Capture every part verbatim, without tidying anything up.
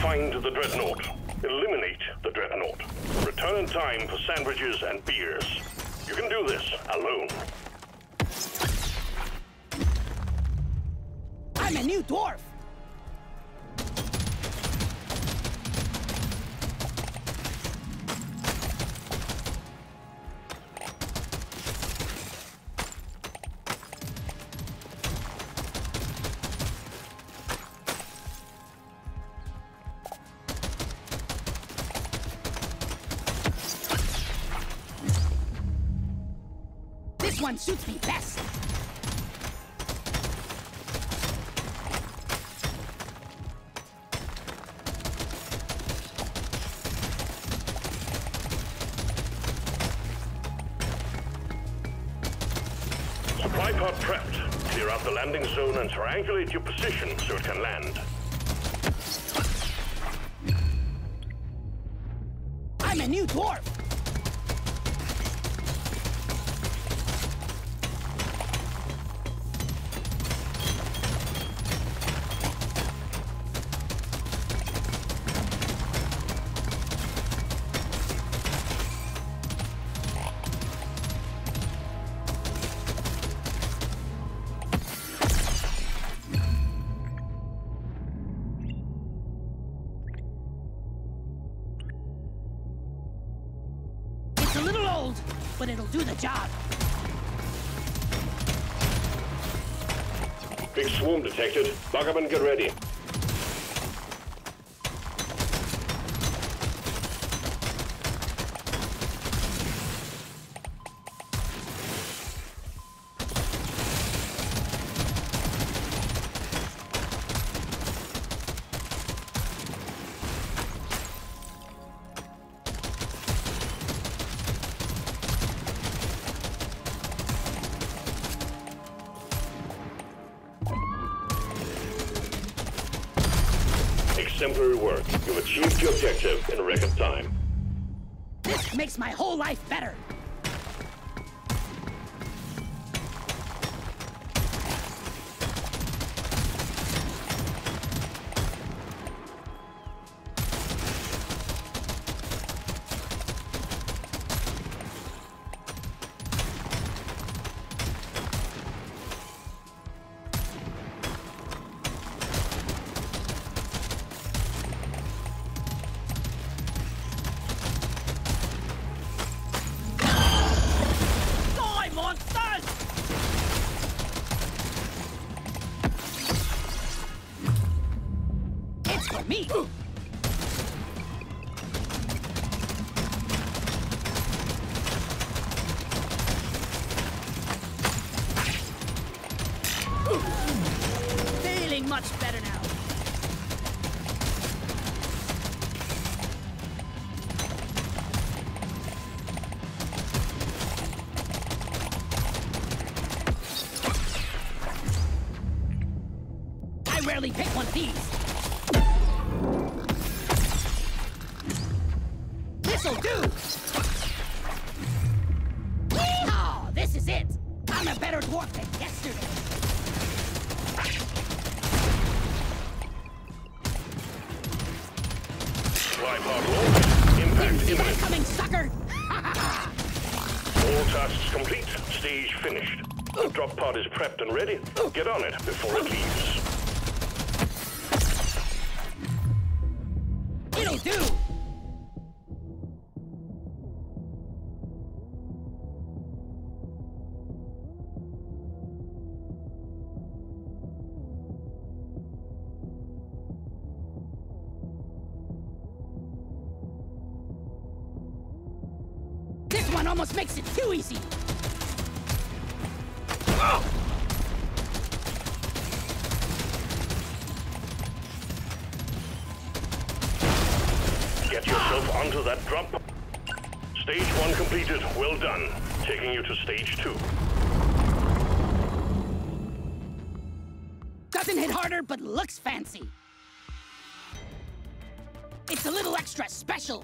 Find the Dreadnought. Eliminate the Dreadnought. Return in time for sandwiches and beers. You can do this alone. I'm a new dwarf! This one suits me best! Supply pod prepped. Clear out the landing zone and triangulate your position so it can land. I'm a new dwarf! It's a little old, but it'll do the job. Big swarm detected. Buggerman, get ready. Exemplary work. You've achieved your objective in record time. This makes my whole life better. Me! Feeling much better now. I rarely pick one of these. This'll do! Yeehaw! This is it! I'm a better dwarf than yesterday! Tripod launched. Impact imminent. Coming, sucker! All tasks complete. Stage finished. The drop pod is prepped and ready. Get on it before it leaves. It'll do! This one almost makes it too easy! Get yourself onto that drop. Stage one completed. Well done. Taking you to stage two. Doesn't hit harder, but looks fancy. It's a little extra special.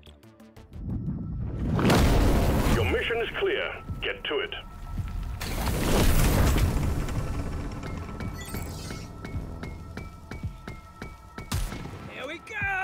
Your mission is clear. Get to it. Here we go!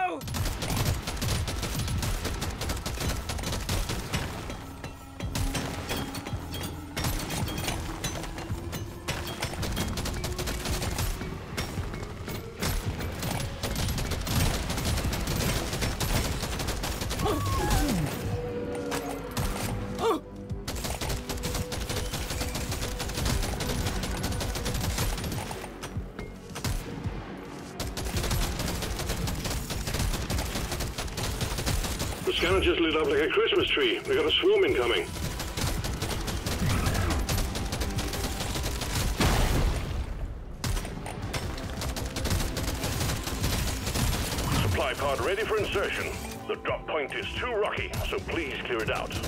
The scanner just lit up like a Christmas tree. We got a swarm incoming. Supply pod ready for insertion. The drop point is too rocky, so please clear it out.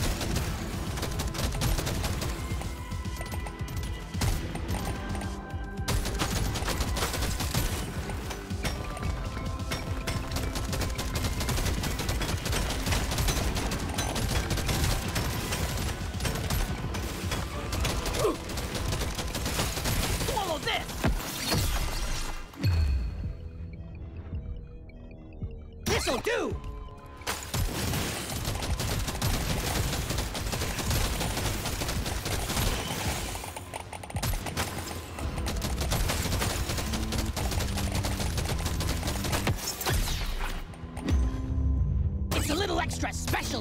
This'll do! It's a little extra special.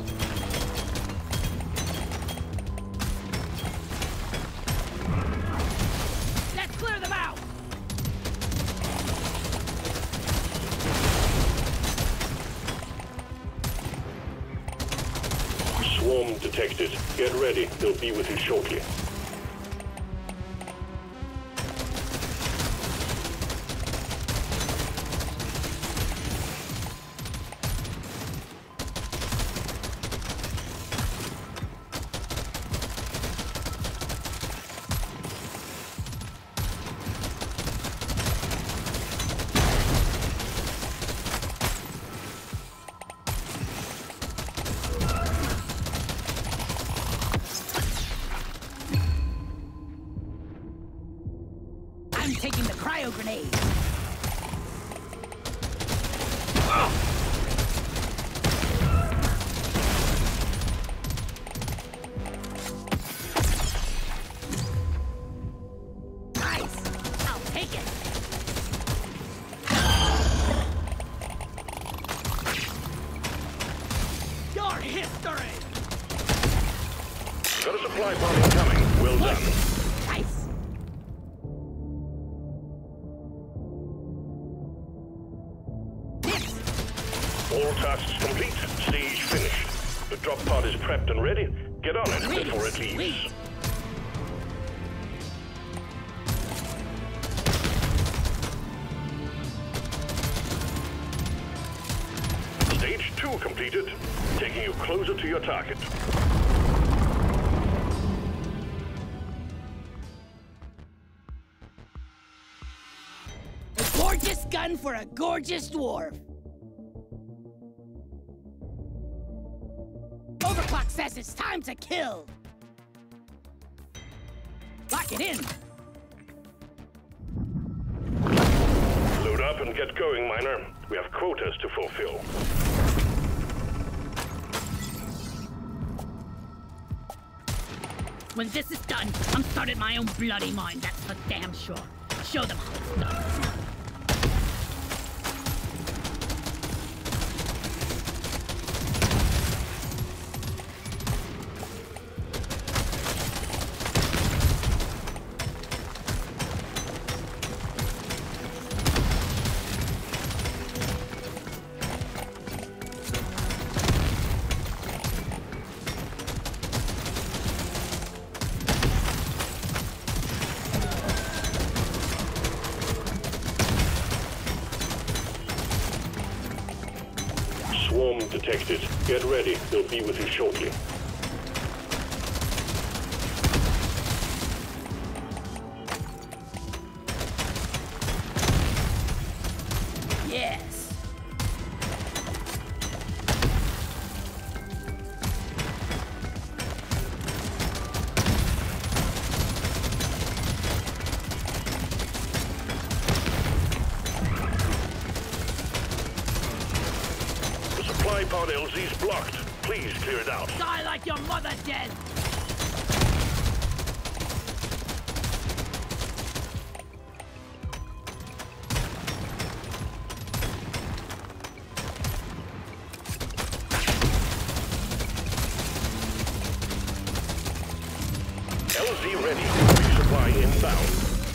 Let's clear them out! Swarm detected. Get ready. They'll be with you shortly. I'm taking the cryo grenade. Nice. I'll take it. Your history. Got a supply pod incoming. Well done. Nice. All tasks complete. Stage finished. The drop pod is prepped and ready. Get on it before it leaves. Sweet. Stage two completed. Taking you closer to your target. A gorgeous gun for a gorgeous dwarf. Overclock says it's time to kill. Lock it in. Load up and get going, Miner. We have quotas to fulfill. When this is done, I'm starting my own bloody mine, that's for damn sure. Show them how it's done. Swarm detected. Get ready. They'll be with you shortly. Yes. Supply pod L Z's blocked. Please clear it out. Die like your mother dead. One down.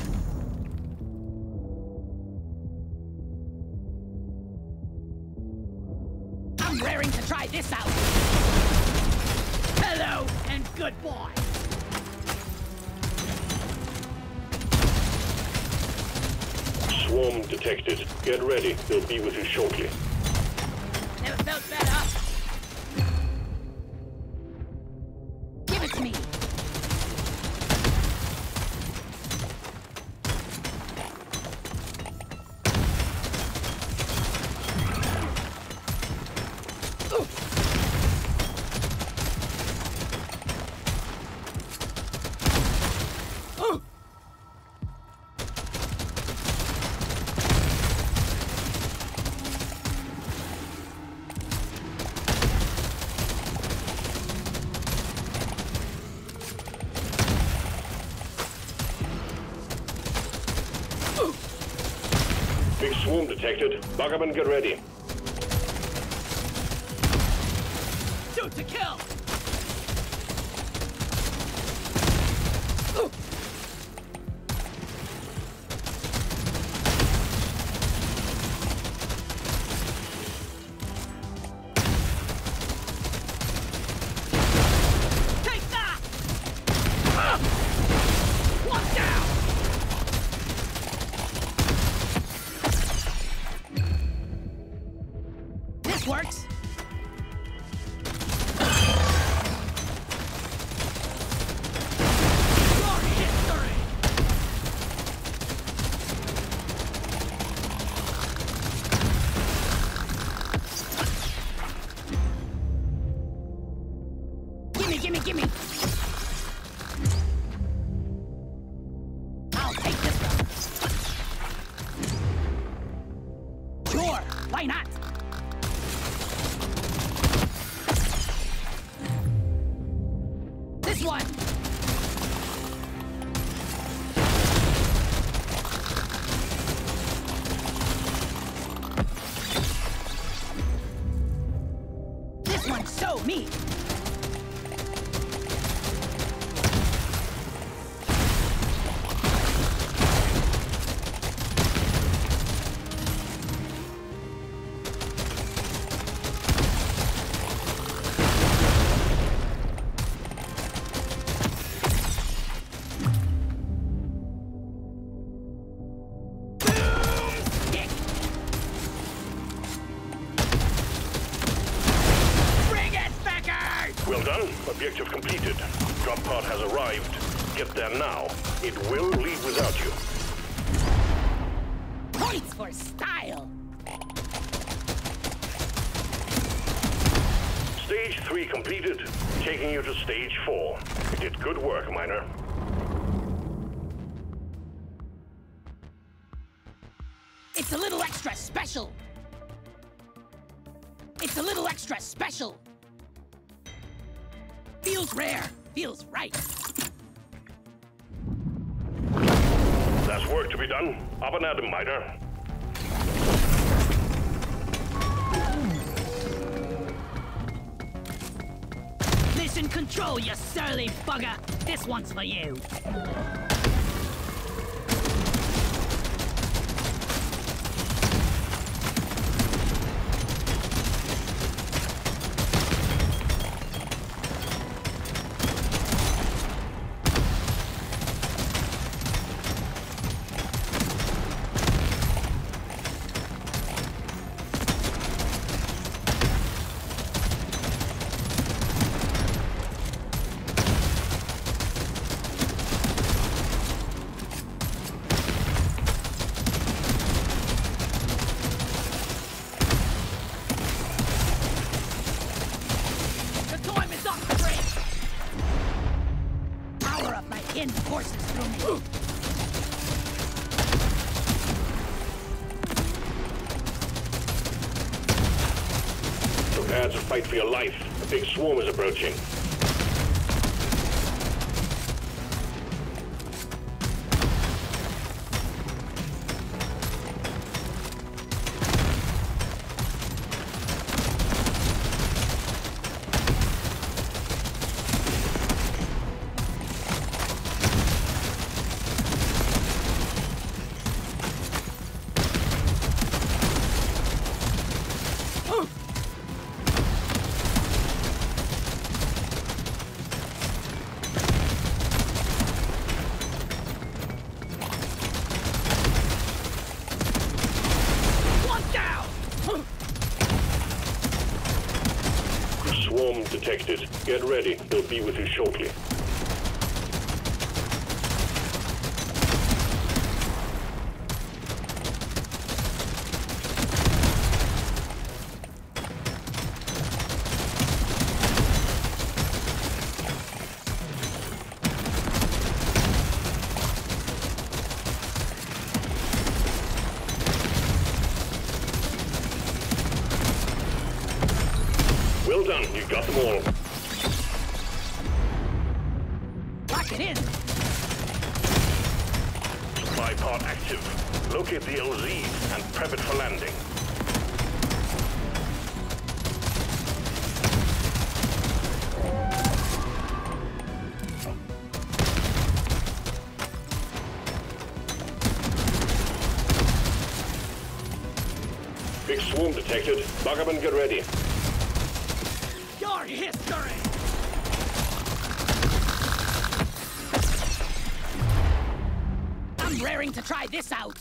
I'm raring to try this out. Hello and goodbye. Swarm detected. Get ready. They'll be with you shortly. Never felt better. Give it to me. Big swarm detected. Buggerman, get ready. Shoot to kill! Take that! One down! This works. Your history. Gimme, gimme, gimme. I'll take this one. Sure, why not? This one! This one's so me! Well done. Objective completed. Drop pod has arrived. Get there now. It will leave without you. Points for style! Stage three completed. Taking you to stage four. You did good work, Miner. It's a little extra special! It's a little extra special! Feels rare, feels right. There's work to be done. Up and at 'em, Miner. Mission control, you surly bugger! This one's for you! Hidden forces through me. Prepare to fight for your life. A big swarm is approaching. detected. Get ready. They'll be with you shortly. Well done, you got them all. Lock it in. Supply pod active. Locate the L Z and prep it for landing. Big swarm detected. Buck up and get ready. Your history! I'm raring to try this out.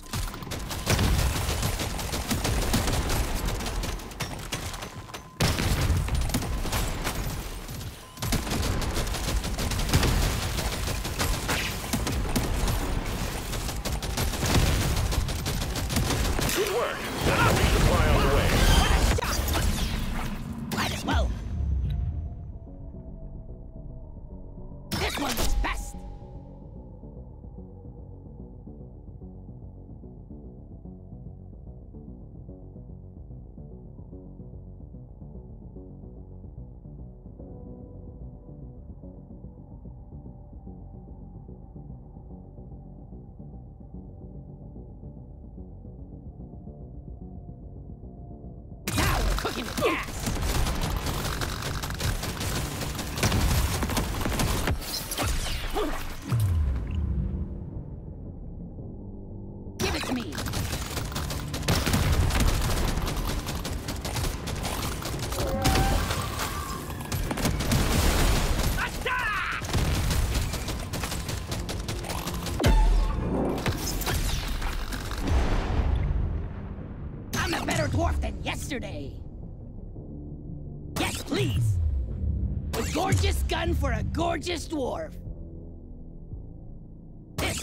Good work. There's a resupply on the way. What a shot! Might as well. This one was best. Now we're cooking with gas. Give it to me. Attack! I'm a better dwarf than yesterday. Yes, please. A gorgeous gun for a gorgeous dwarf. This.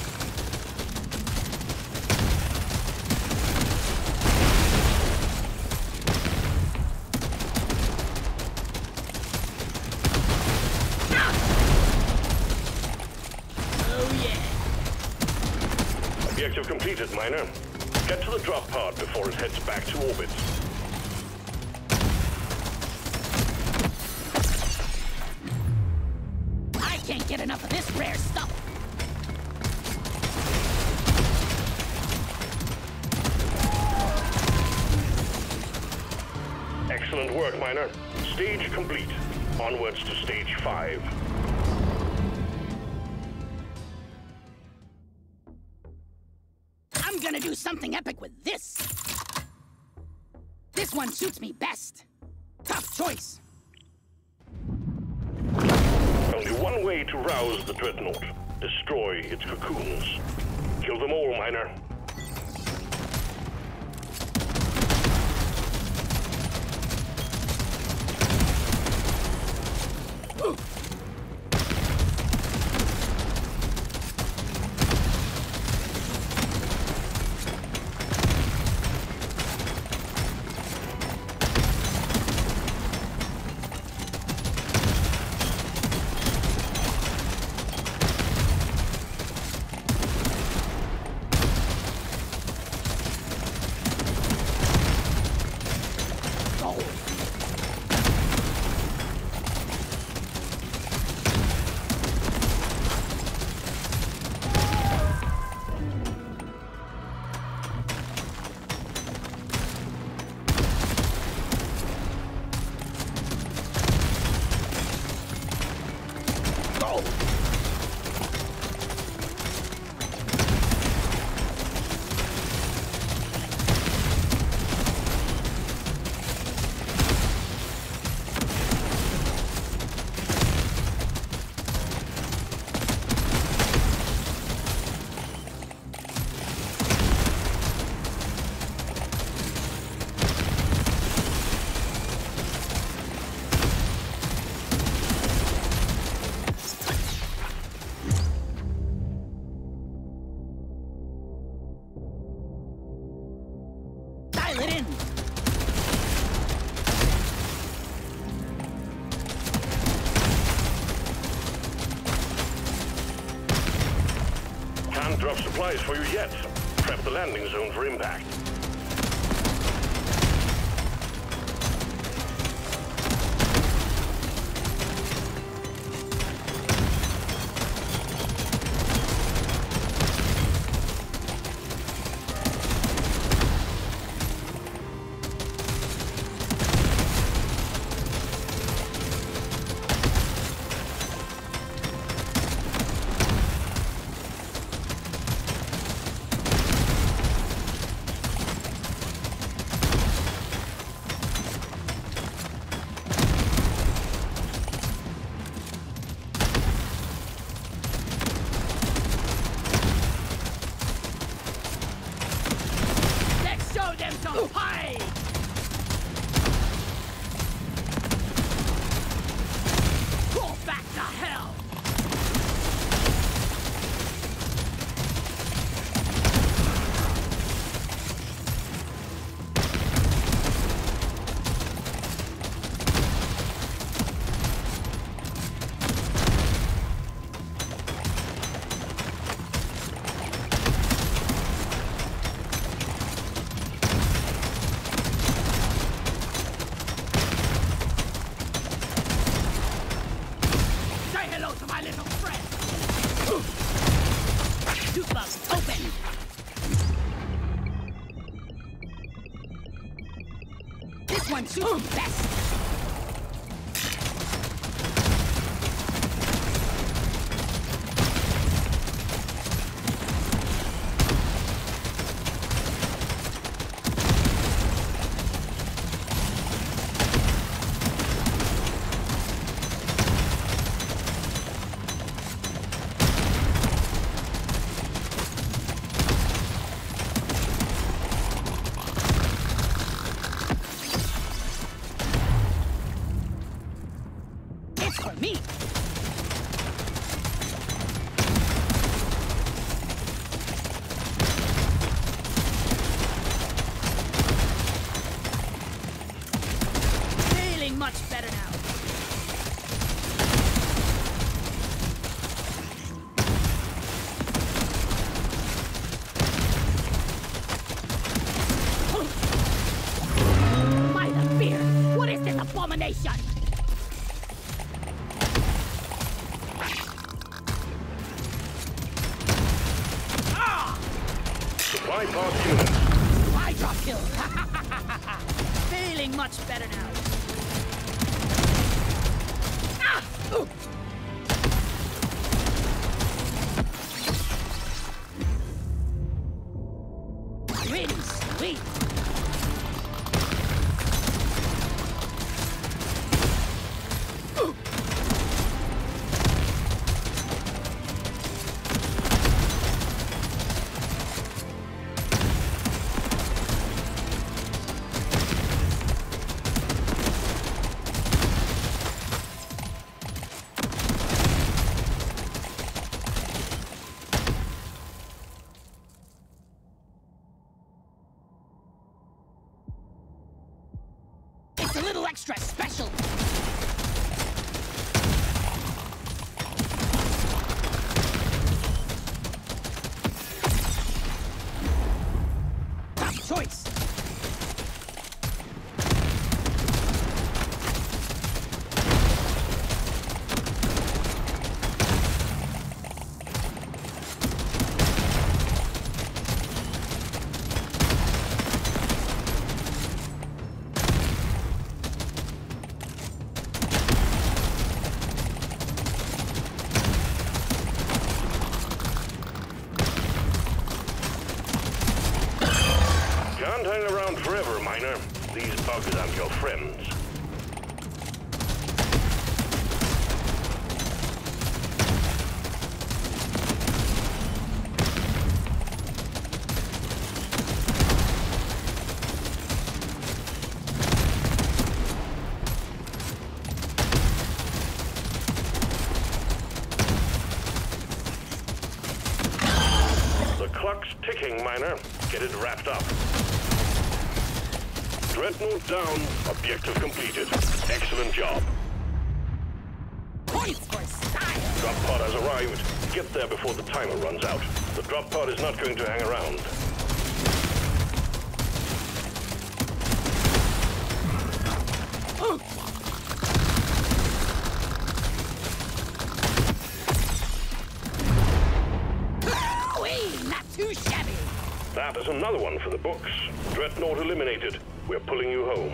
Oh, yeah. Objective completed, Miner. Get to the drop pod before it heads back to orbit. I can't get enough of this rare stuff. Excellent work, Miner. Stage complete. Onwards to stage five. I'm gonna do something epic with this. This one suits me best. Tough choice. Only one way to rouse the Dreadnought. Destroy its cocoons. Kill them all, Miner. drop supplies for you yet. Prep the landing zone for impact. One shoots best. For me. Feeling much better now. By the beard, what is this abomination? Supply pod imminent. I drop kill. Feeling much better now. Ah! Ooh. Really sweet. Ooh. It's a little extra special. Tough choice. Can't hang around forever, Miner. These bugs aren't your friends. The clock's ticking, Miner. Get it wrapped up. Dreadnought down. Objective completed. Excellent job. Points for style. Drop pod has arrived. Get there before the timer runs out. The drop pod is not going to hang around. Ooh-wee, not too shabby. That is another one for the books. Dreadnought eliminated. We're pulling you home.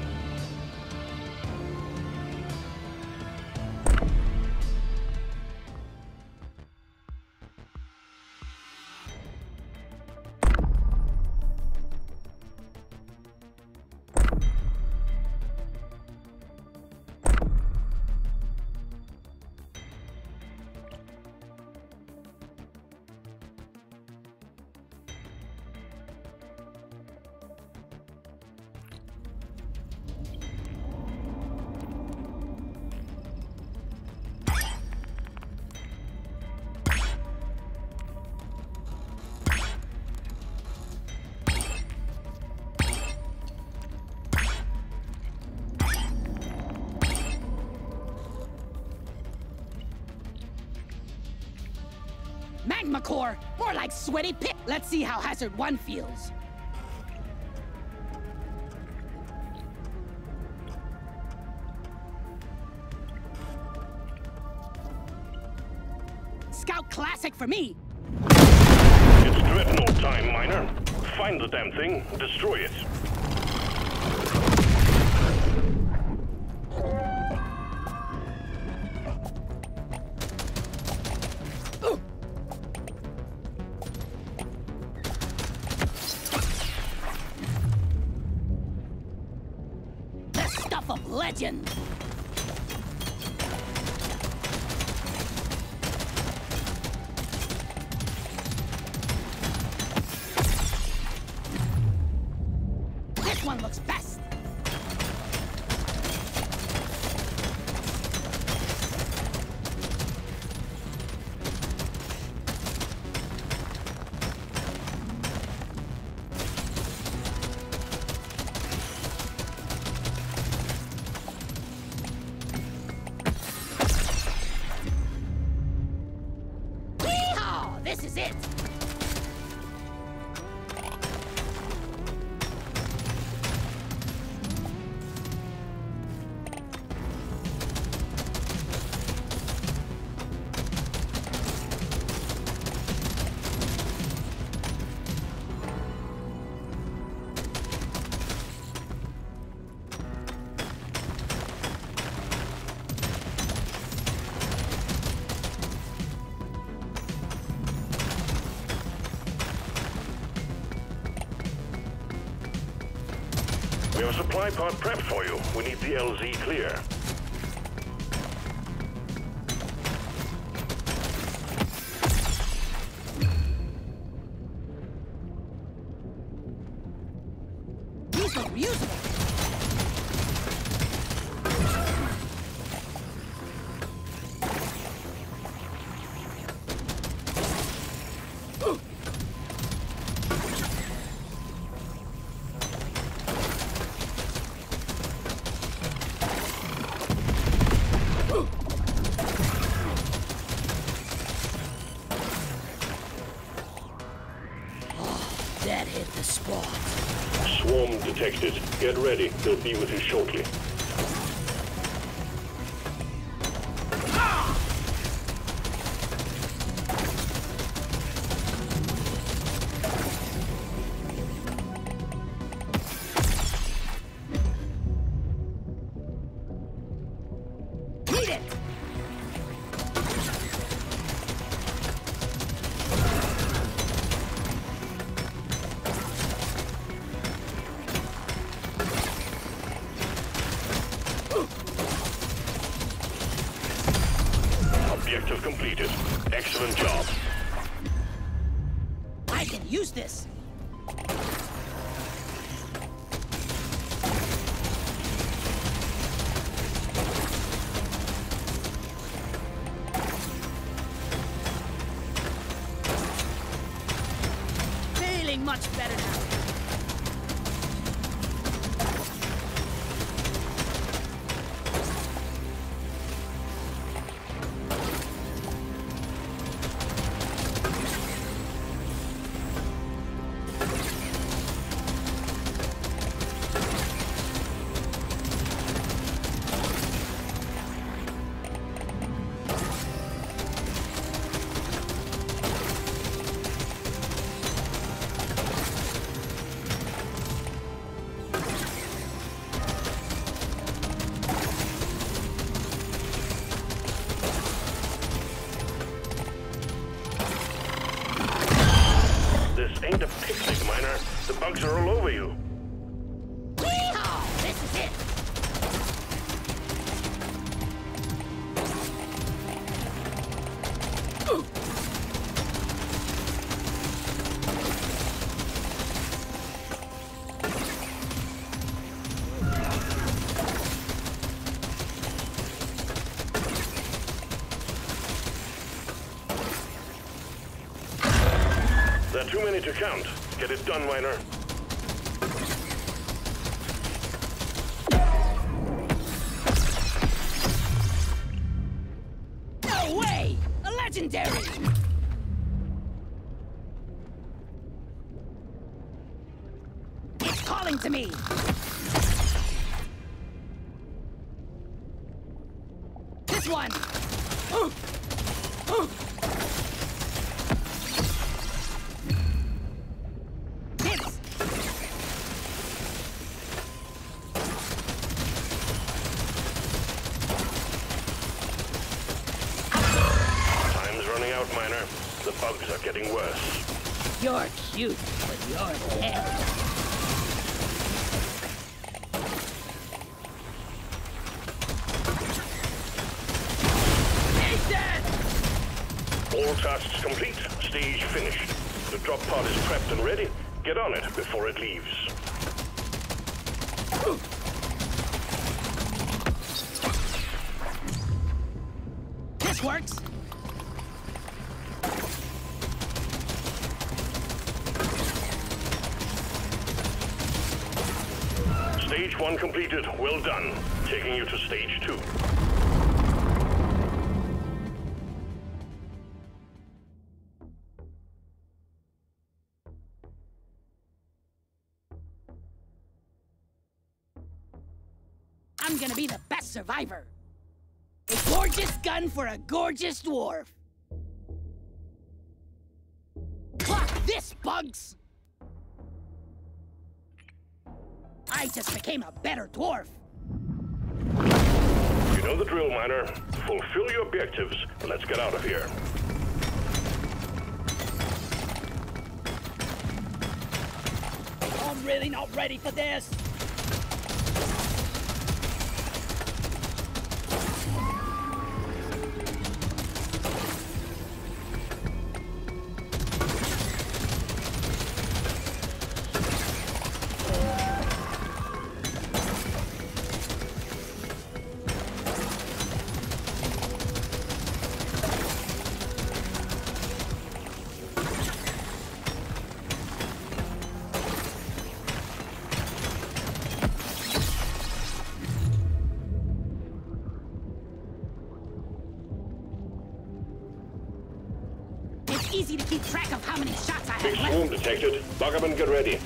Magma core, more like sweaty pit. Let's see how Hazard one feels. Scout classic for me. It's Dreadnought time, Miner. Find the damn thing, destroy it. Of legend. This one looks best. This is it! We have a supply pod prepped for you. We need the L Z clear. These look reusable. That hit the spot. Swarm detected. Get ready. They'll be with you shortly. Beat it! Objective completed. Excellent job. I can use this. Feeling much better now. too many to count. Get it done, Miner. No way! A legendary! It's calling to me! This one! Uh, uh. Hits! Time's running out, Miner. The bugs are getting worse. You're cute, but you're dead. All tasks complete. Stage finished. The drop pod is prepped and ready. Get on it before it leaves. This works. Stage one completed. Well done. Taking you to stage two. I'm gonna be the best survivor. A gorgeous gun for a gorgeous dwarf. Clock this, bugs! I just became a better dwarf. You know the drill, Miner. Fulfill your objectives. Let's get out of here. I'm really not ready for this. Easy to keep track of how many shots I have Big left. swarm detected. Lock up and get ready.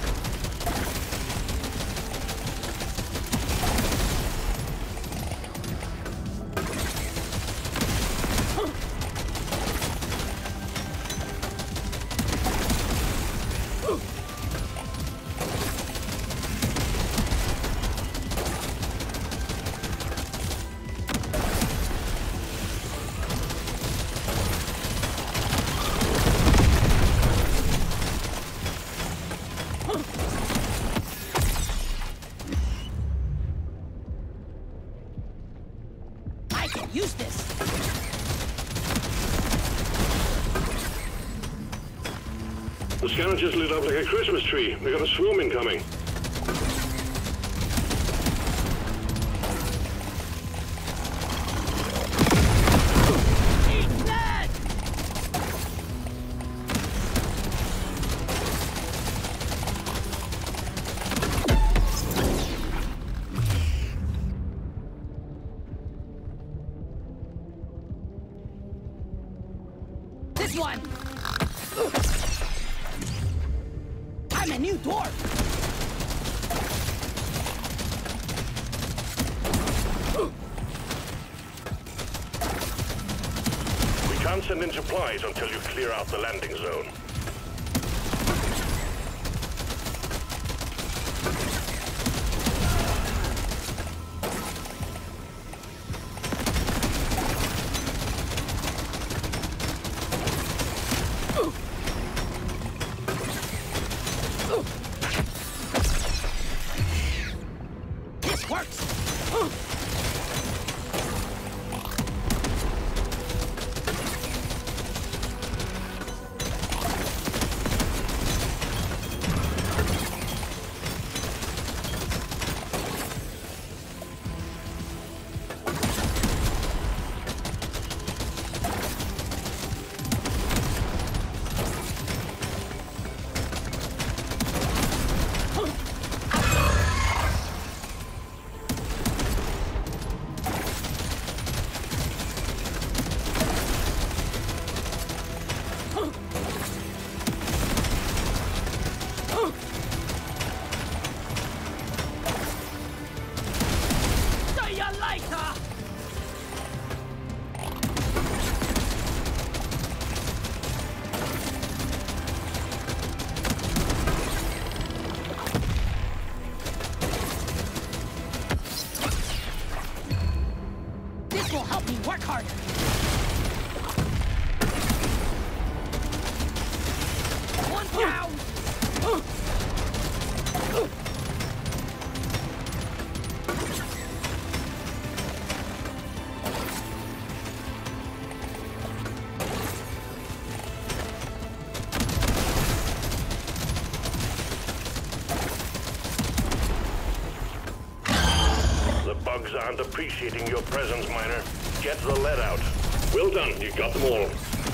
Use this. The scanner just lit up like a Christmas tree. We got a swarm incoming. Eat that! This one! I'm a new dwarf! We can't send in supplies until you clear out the landing zone. This works! This will help me work harder. One down! The bugs aren't appreciating your presence, Miner. Get the lead out. Well done, you got them all.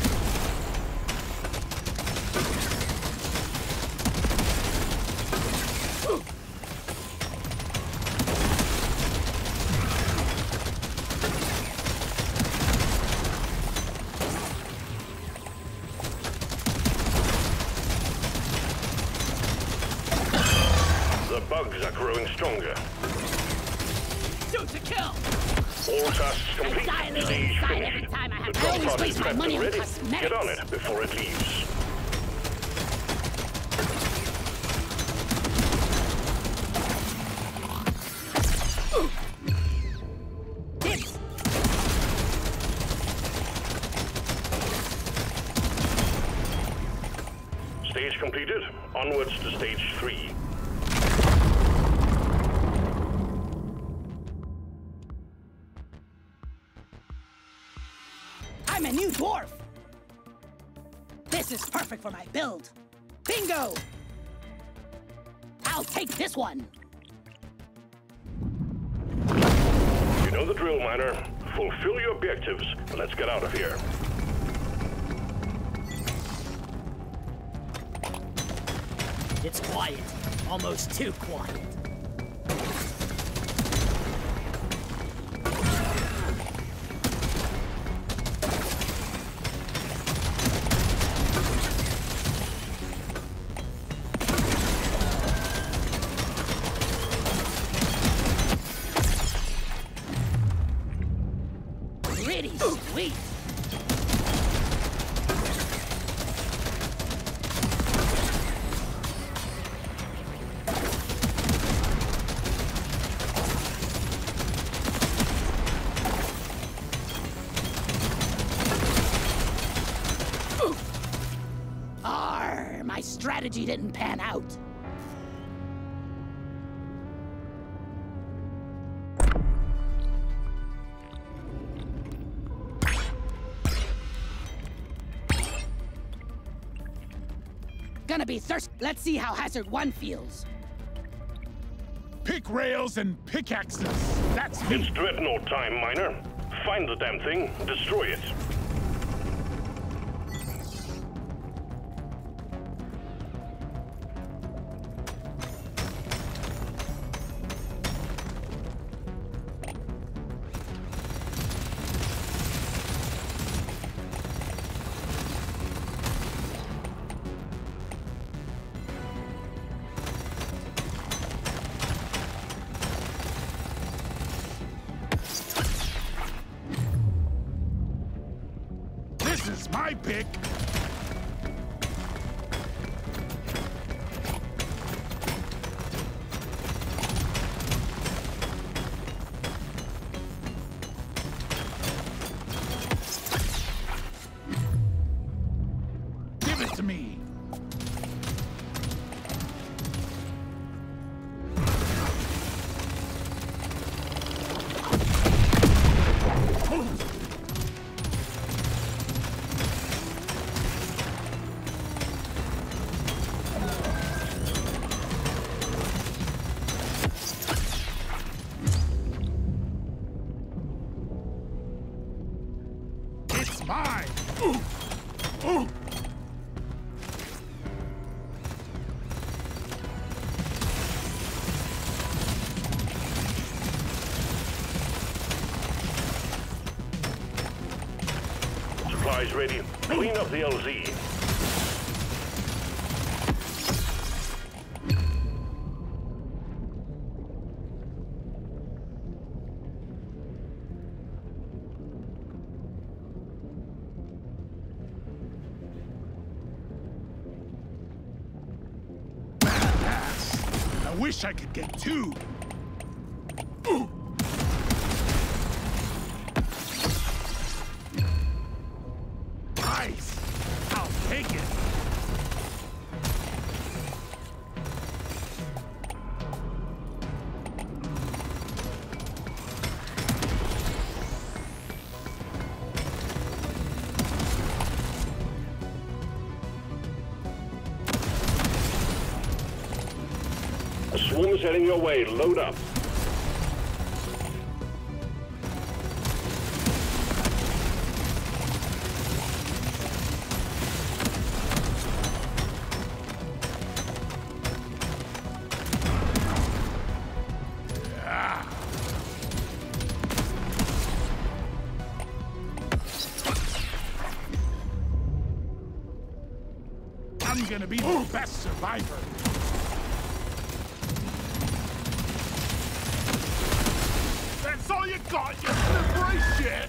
The bugs are growing stronger. Shoot to kill! All tasks complete. I die a little Stage inside finished. every time I have- The I drop always pod is waste my prepped money and on ready. cosmetics. Get on it before it leaves. Hits! Stage completed. Onwards to stage three. I'm a new dwarf! This is perfect for my build. Bingo! I'll take this one! You know the drill, Miner. Fulfill your objectives. Let's get out of here. It's quiet. Almost too quiet. Pretty sweet. Arr, my strategy didn't pan out. Gonna be thirsty. Let's see how Hazard one feels. Pick rails and pickaxes. That's It's me. Dreadnought time, Miner. Find the damn thing, destroy it. This is my pick. Give it to me. It's mine. Ooh. Ooh. Supplies ready. Clean up the L Z. I wish I could get two. Ooh. heading your way. Load up. I'm gonna be the best survivor. That's all you got, you slippery shit!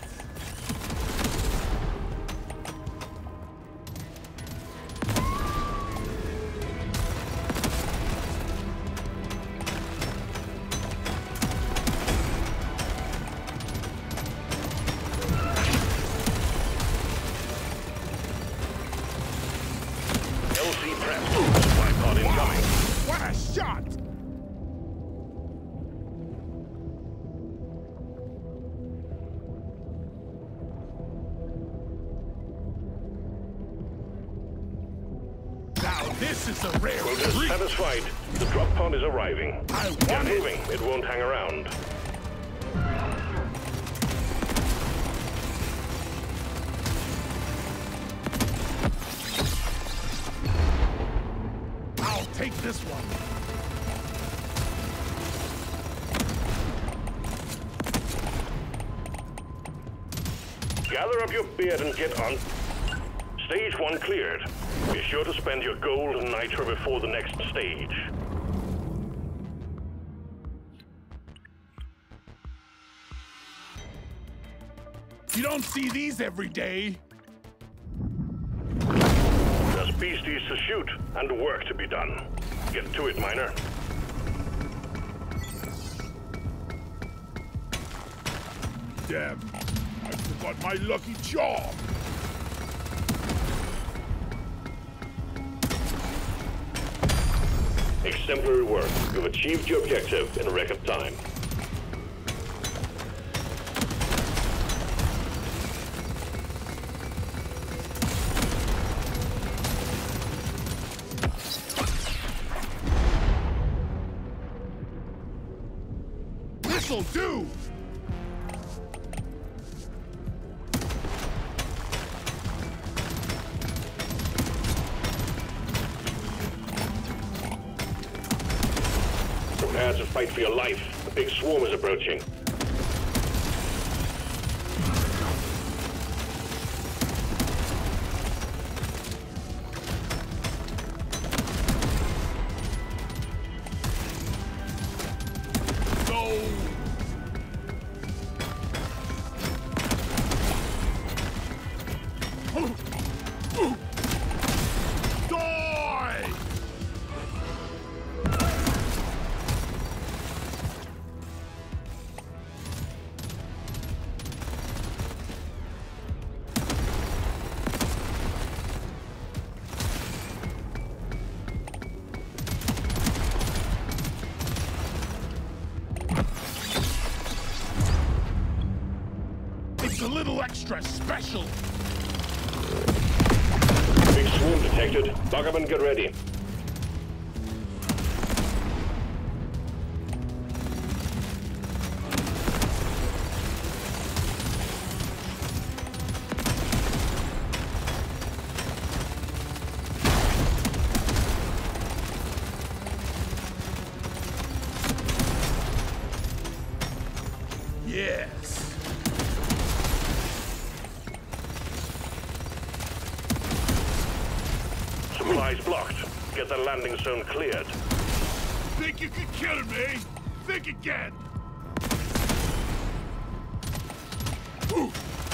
L C prep. Supply pod incoming. What a shot! Now this is a rare Quota treat. satisfied. The drop pod is arriving. I Get want it. moving. It won't hang around. I'll take this one. Gather up your beard and get on. Stage one cleared. Be sure to spend your gold and nitro before the next stage. You don't see these every day. There's beasties to shoot and work to be done. Get to it, miner. Damn, I forgot my lucky charm. Exemplary work. You've achieved your objective in record time. This'll do! Prepare to fight for your life. The big swarm is approaching. Go! Die! It's a little extra special. Big swarm detected. Bug up and get ready. Yes. Supplies blocked. Get the landing zone cleared. Think you could kill me? Think again. Ooh.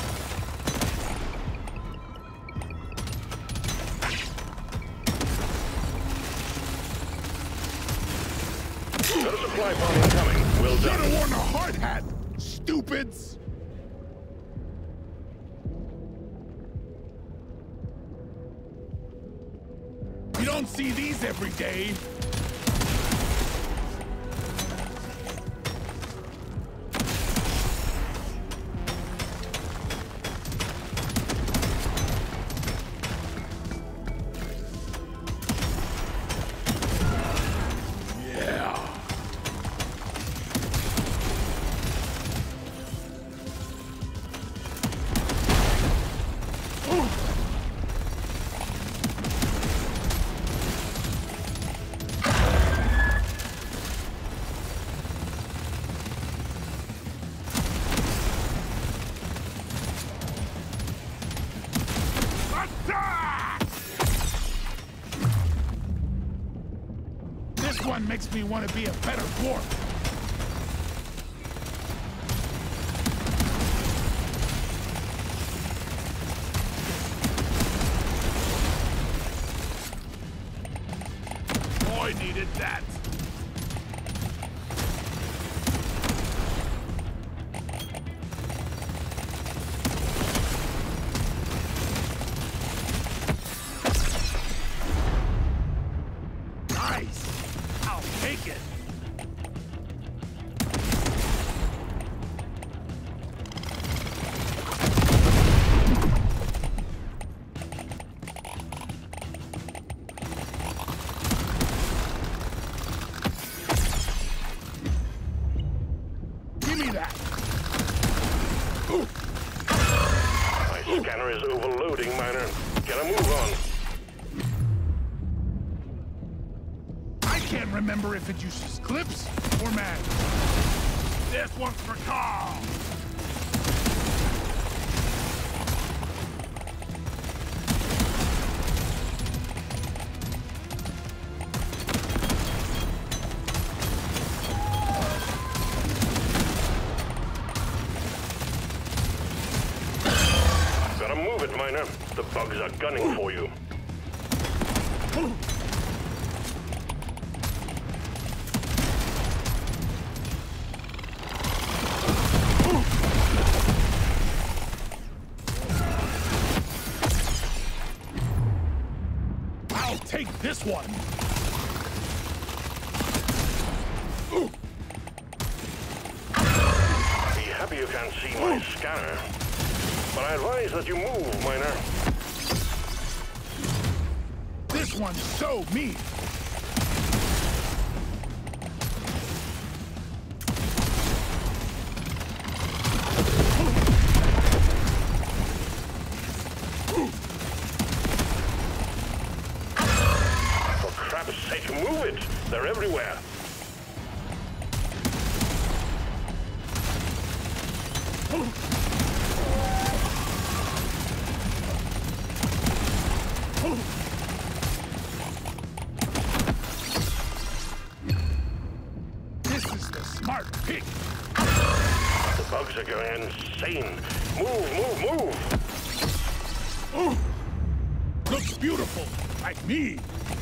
Got a supply pod incoming. Well Should've done. worn a hard hat, stupids. You don't see these every day. Yeah. makes me want to be a better dwarf. Boy needed that. Scanner is overloading, Miner. Get a move on. I can't remember if it uses clips or mag. This one's for Carl. Move it, Miner. The bugs are gunning for you. I'll take this one. Be happy you can't see my scanner. But I advise that you move, Miner. This one's so mean. For crap's sake, move it! They're everywhere. This is the smart pick. The bugs are going insane. Move, move, move! Oh, looks beautiful, like me.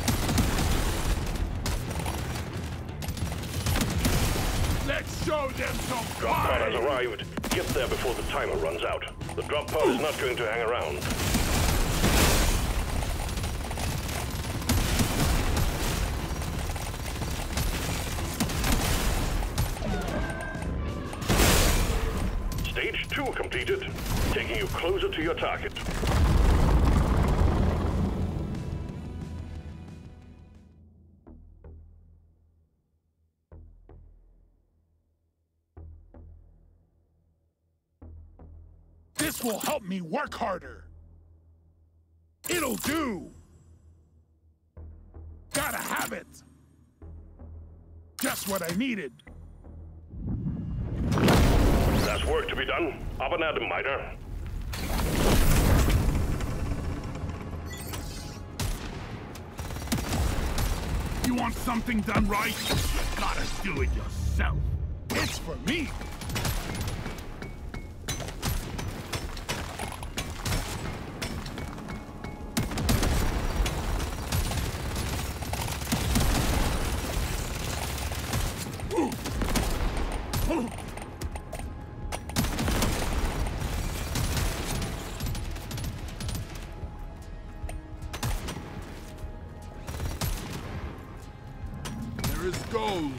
Let's show them some Drop pod has pride. arrived. Get there before the timer runs out. The drop pod is not going to hang around. Stage two completed, taking you closer to your target. This will help me work harder. It'll do. Gotta have it. Just what I needed. There's work to be done. Up and at 'em, Miner. You want something done right? You gotta do it yourself. It's for me. There is gold.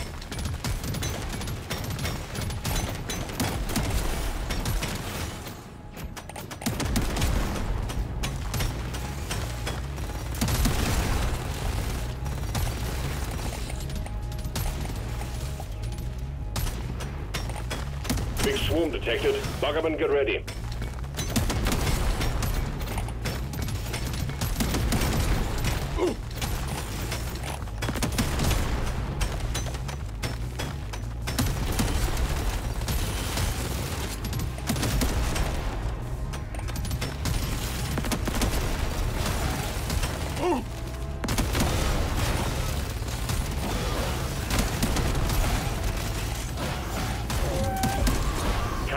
Big swarm detected. Lock up and get ready.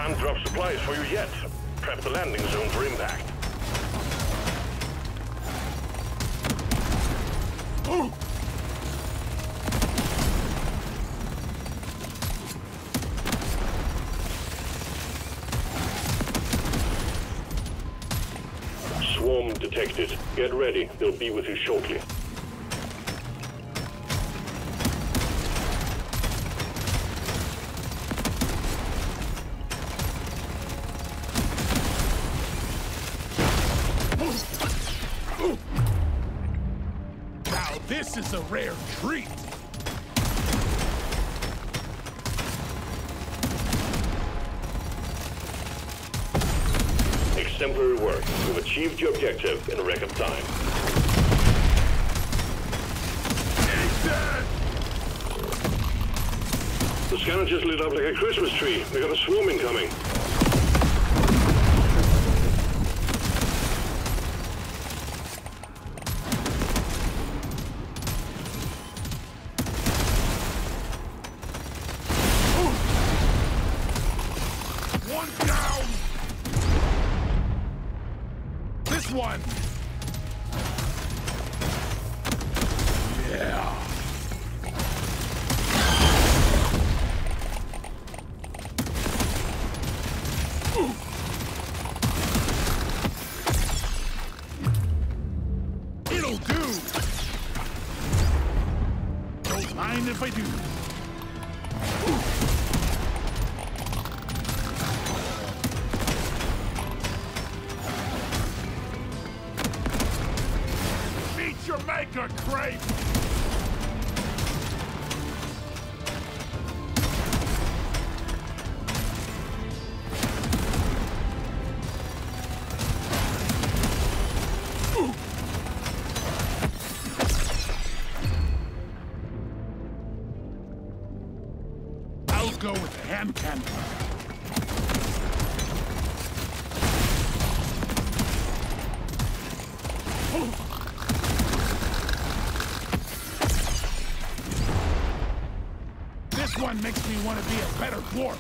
Can't drop supplies for you yet. Prep the landing zone for impact. Oh! Swarm detected. Get ready. They'll be with you shortly. Now this is a rare treat. Exemplary work. You've achieved your objective in record time. He's dead! The scanner just lit up like a Christmas tree. We got a swarm incoming. One down! This one! Yeah! It'll do! Don't mind if I do. Meet your maker, Crape! I'll go with the hand cannon. This one makes me want to be a better dwarf.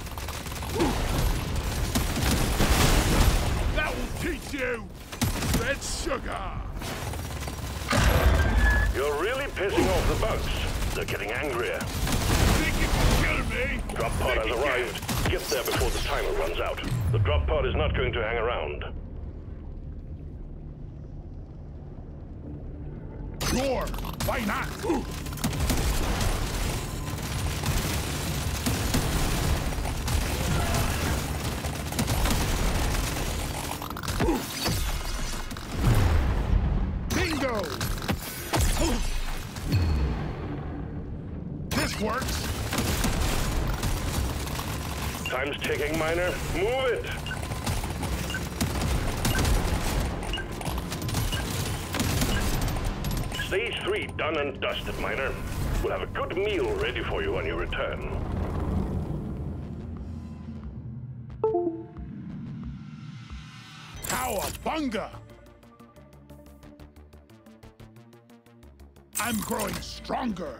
That will teach you! Red sugar! You're really pissing off the bugs. They're getting angrier. Think you can kill me? Drop pod has arrived. Get there before the timer runs out. The drop pod is not going to hang around. Sure, why not? Bingo! This works. Time's ticking, Miner. Move it! Stage three done and dusted, Miner. We'll have a good meal ready for you on your return. Cowabunga! I'm growing stronger.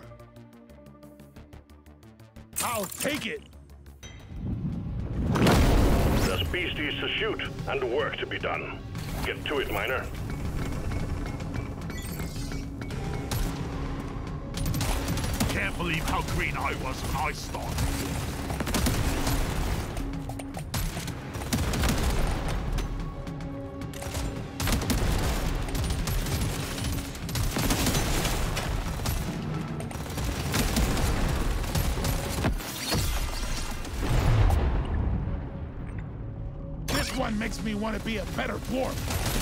I'll take it. There's beasties to shoot and work to be done. Get to it, Miner. Can't believe how green I was when I started. This one makes me want to be a better dwarf.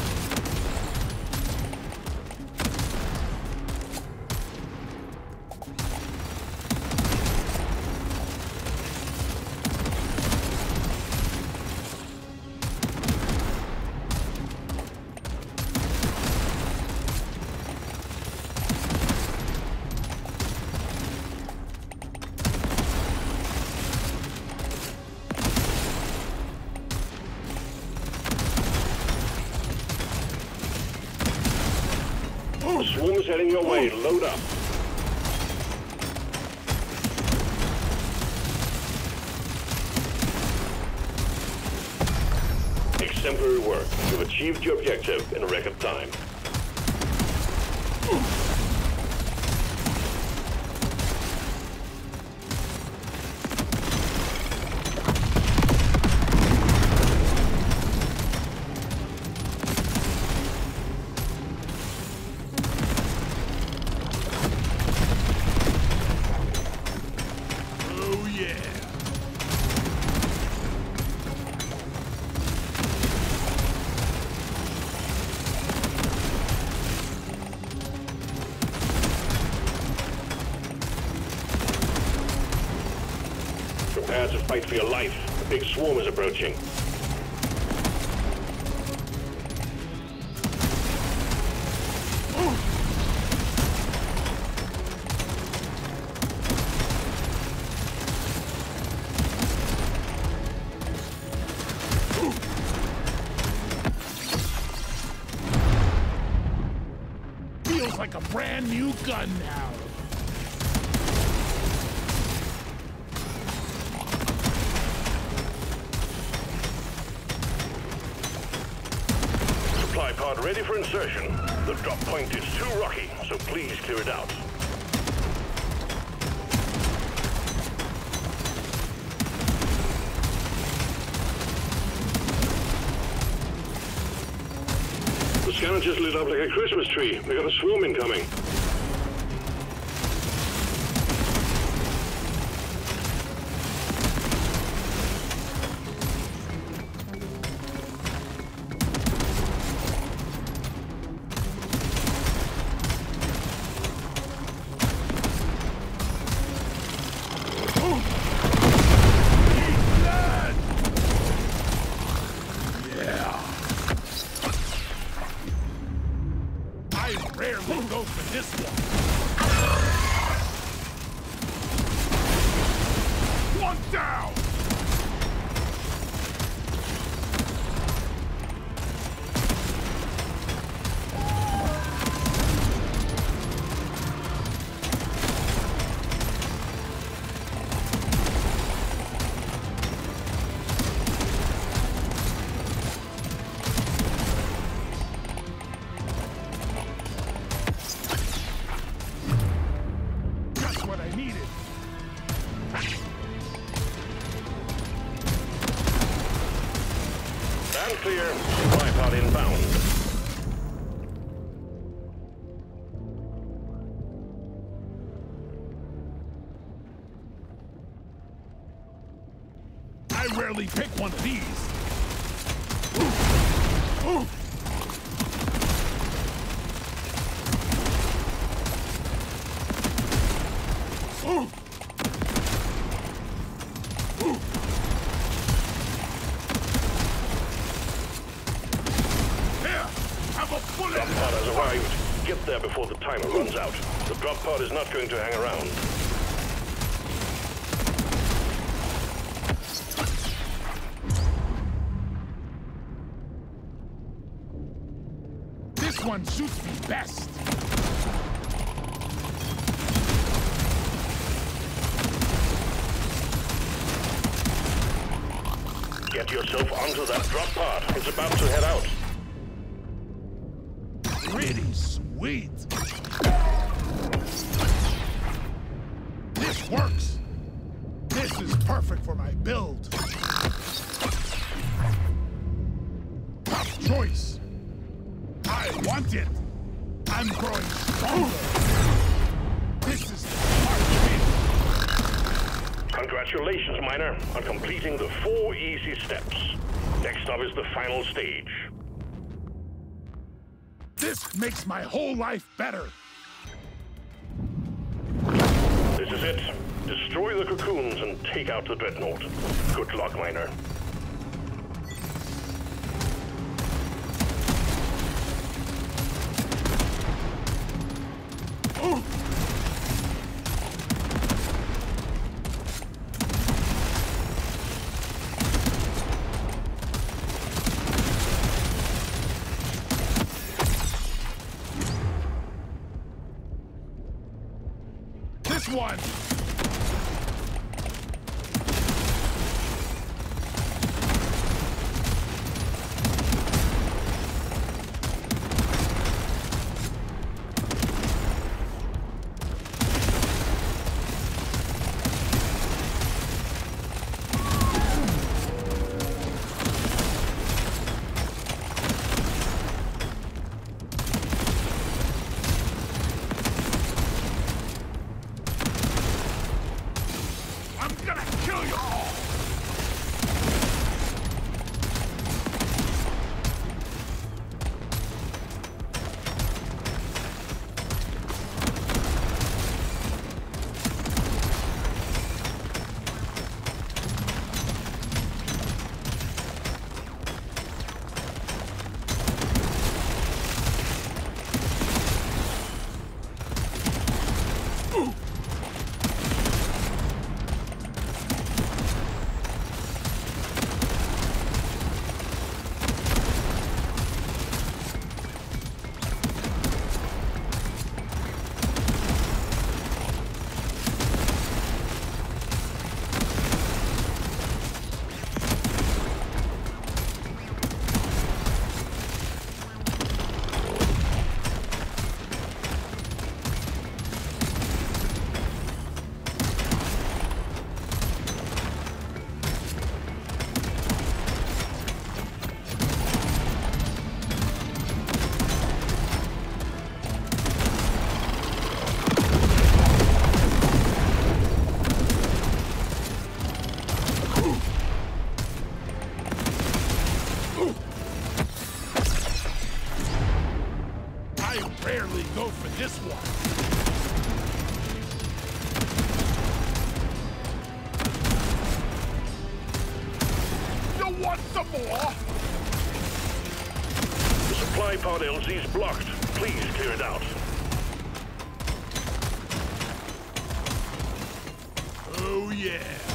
The swarm's heading your way. Load up. Exemplary work. You've achieved your objective in record time. Oh yeah. Prepare to fight for your life. A big swarm is approaching. Feels like a brand new gun now. Supply pod ready for insertion. The drop point is too rocky, so please clear it out. The scanner just lit up like a Christmas tree. We got a swarm incoming. I rarely go for this one. One down! That's what I needed. Stand clear. Supply pod inbound. I rarely pick one of these. Ooh. Ooh. Ooh. Ooh. Here, have a bullet. Drop pod has arrived. Get there before the timer runs out. The drop pod is not going to hang around. This one suits me best. Get yourself onto that drop pod. It's about to head out. Pretty sweet. This works. This is perfect for my build. Top choice. I want it. I'm growing stronger. This is the smart thing. Congratulations, Miner, on completing the four easy steps. Next up is the final stage. This makes my whole life better. This is it. Destroy the cocoons and take out the dreadnought. Good luck, Miner. Ooh. This one. more! The supply pod L Z's blocked. Please clear it out. Oh, yeah.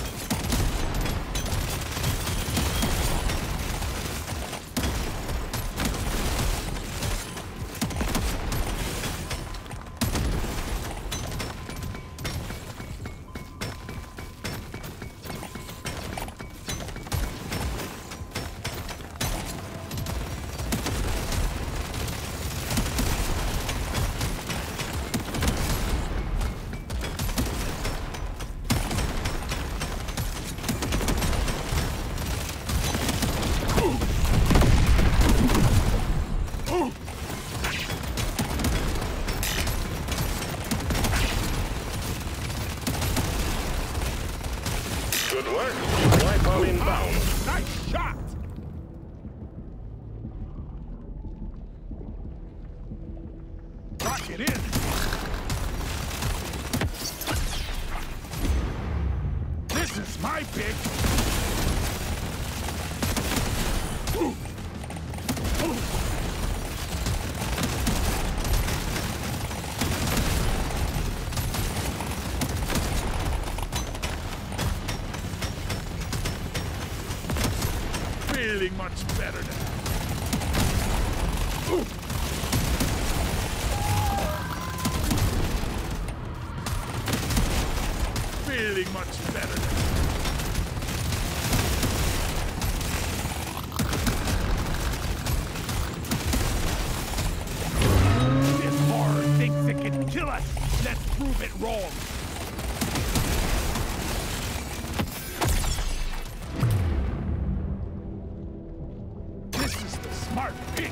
Good work. Supply pod inbound. Nice shot! Lock it in! This is my pick! Ooh. Ooh. Feeling much better now. Ooh. Feeling much better now. This horror thinks it can kill us. Let's prove it wrong. This is the smart pick.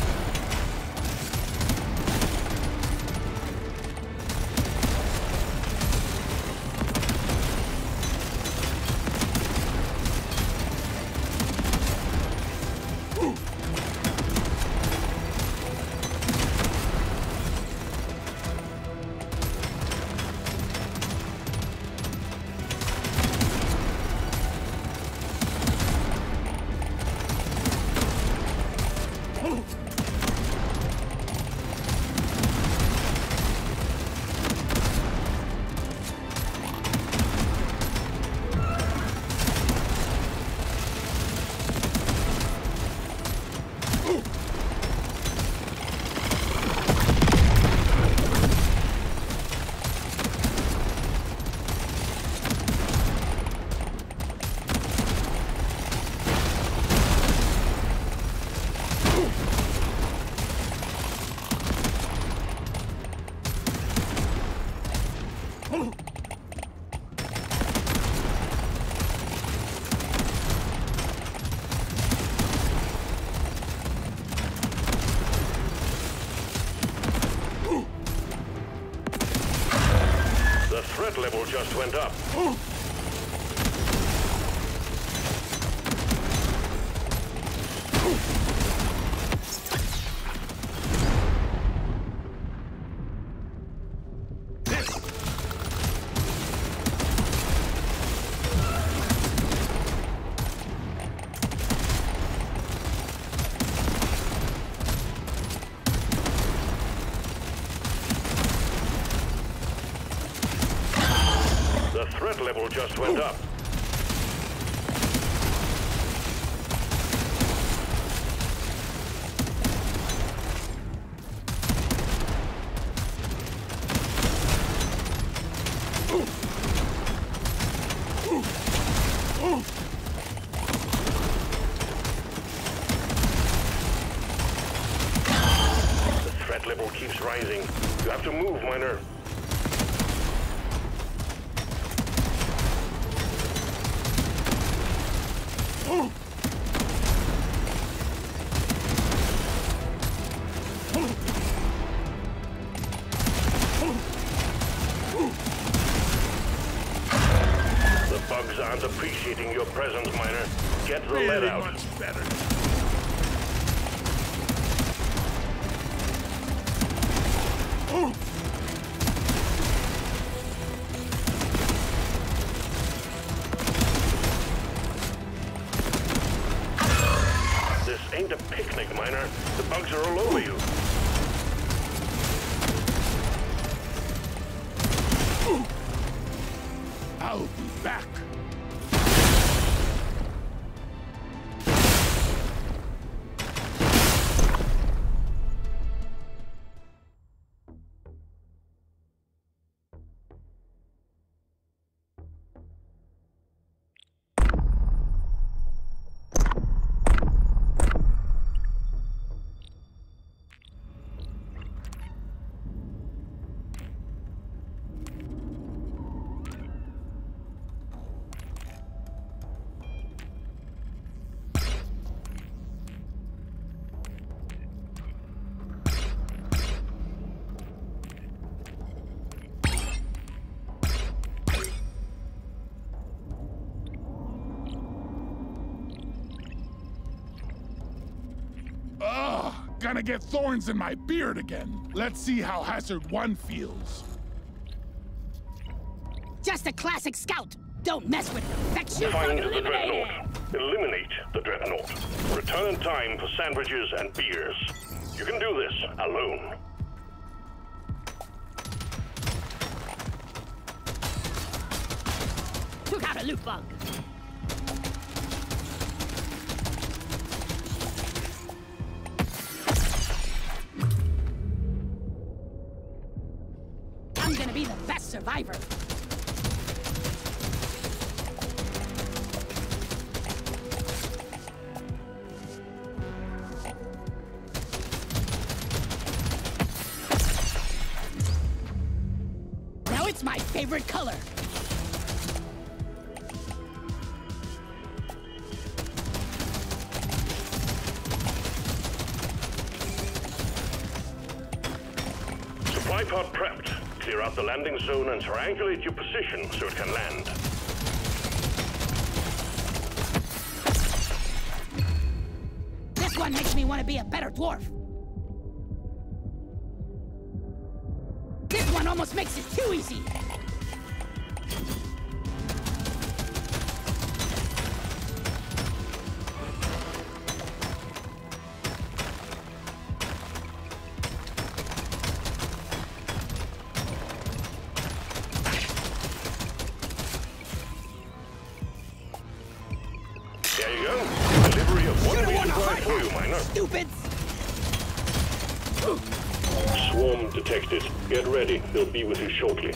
Ooh. Ooh. Ooh. Ooh. The threat level just went up. Ooh. This. The threat level just went up. Ooh. Ooh. Ooh. The threat level keeps rising. You have to move, Miner. Ooh. Ooh. Ooh. The bugs aren't appreciating your presence, Miner. Get the lead Feeling out. much better. Ooh. a picnic, Miner. The bugs are all over you. I'll be back. Ugh, gonna get thorns in my beard again. Let's see how Hazard one feels. Just a classic scout. Don't mess with perfection. Find the Eliminate it. Dreadnought. Eliminate the Dreadnought. Return in time for sandwiches and beers. You can do this alone. Took out a loot bug. I'm gonna be the best survivor. Now it's my favorite color. Supply pod prepped. Clear out the landing zone and triangulate your position so it can land. This one makes me want to be a better dwarf. This one almost makes it too easy. There you go. Delivery of one meter drive for you, Miner. Stupids! Swarm detected. Get ready. They'll be with you shortly.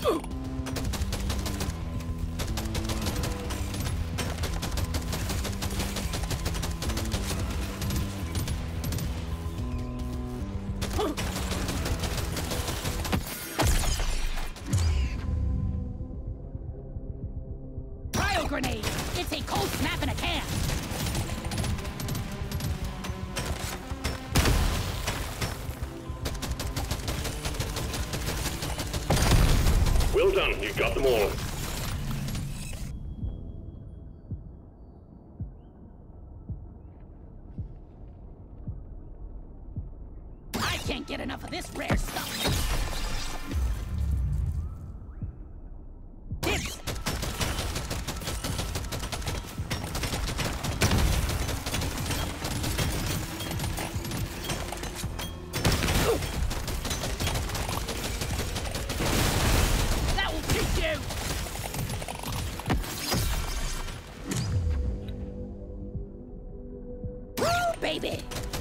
Cryo grenade! It's a cold snap in a can! Well done. You got them all. I can't get enough of this rare stuff! Tips! That will teach you! Woo, baby!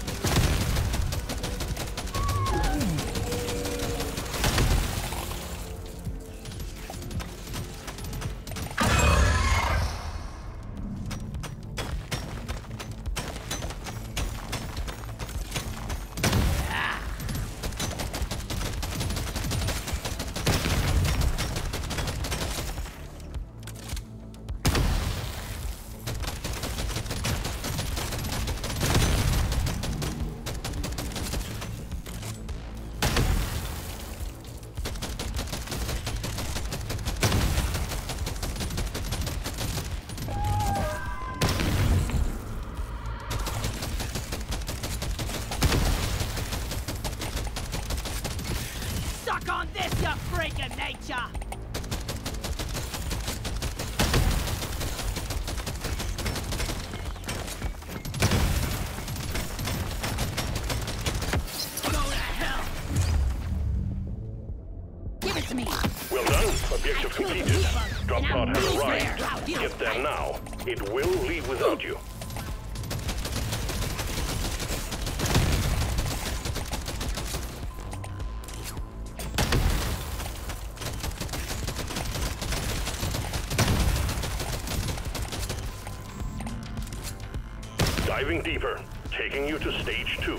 Suck on this, you freak of nature! Objective completed. Drop pod has arrived. Get there now. It will leave without you. Diving deeper, taking you to stage two.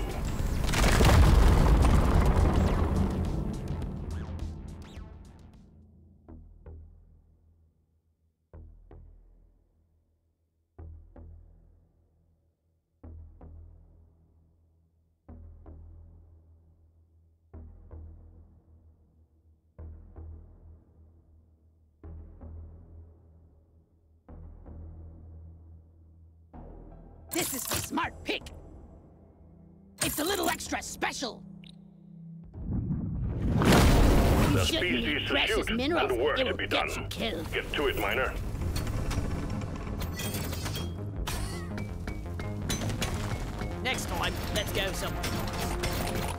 This is the smart pick. It's a little extra special. The Shoot me species to precious shoot minerals. and work It to will be get done. you killed. Get to it, miner. Next time, let's go somewhere nice.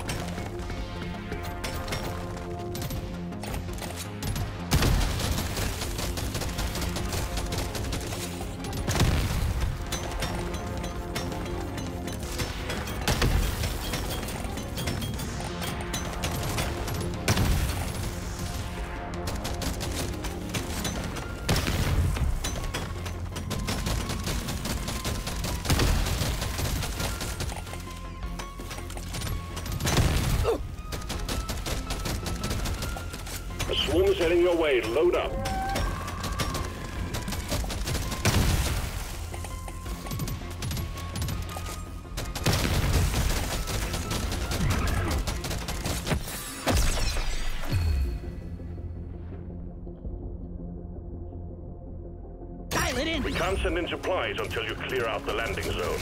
A swarm is heading your way. Load up. Dial it in. We can't send in supplies until you clear out the landing zone.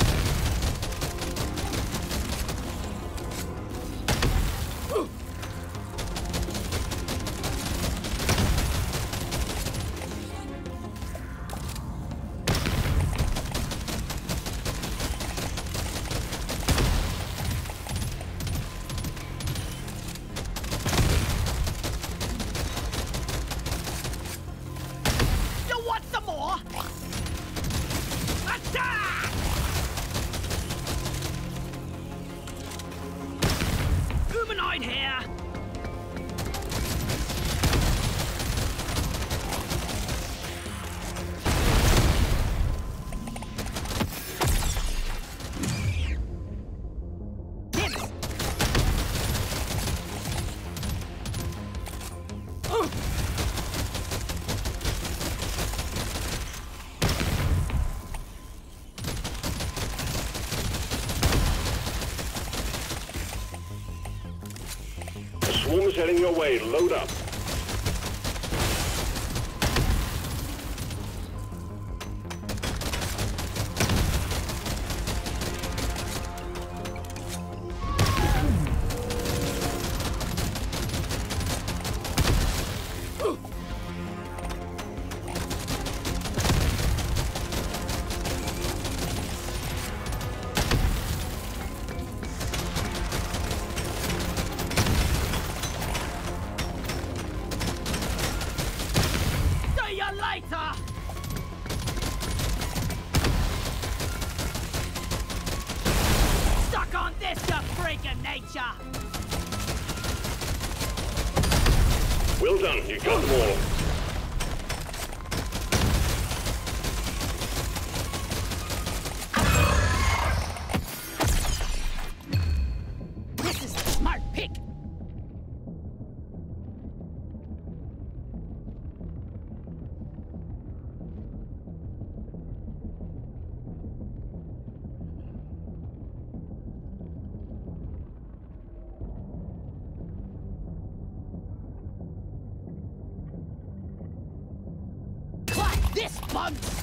You want some more? Attack! Humanoid here! Tips. A swarm is heading your way. Load up. See you later! Stuck on this, you freak of nature! Well done. You got them all. This is the smart pick. Climb this, bugs!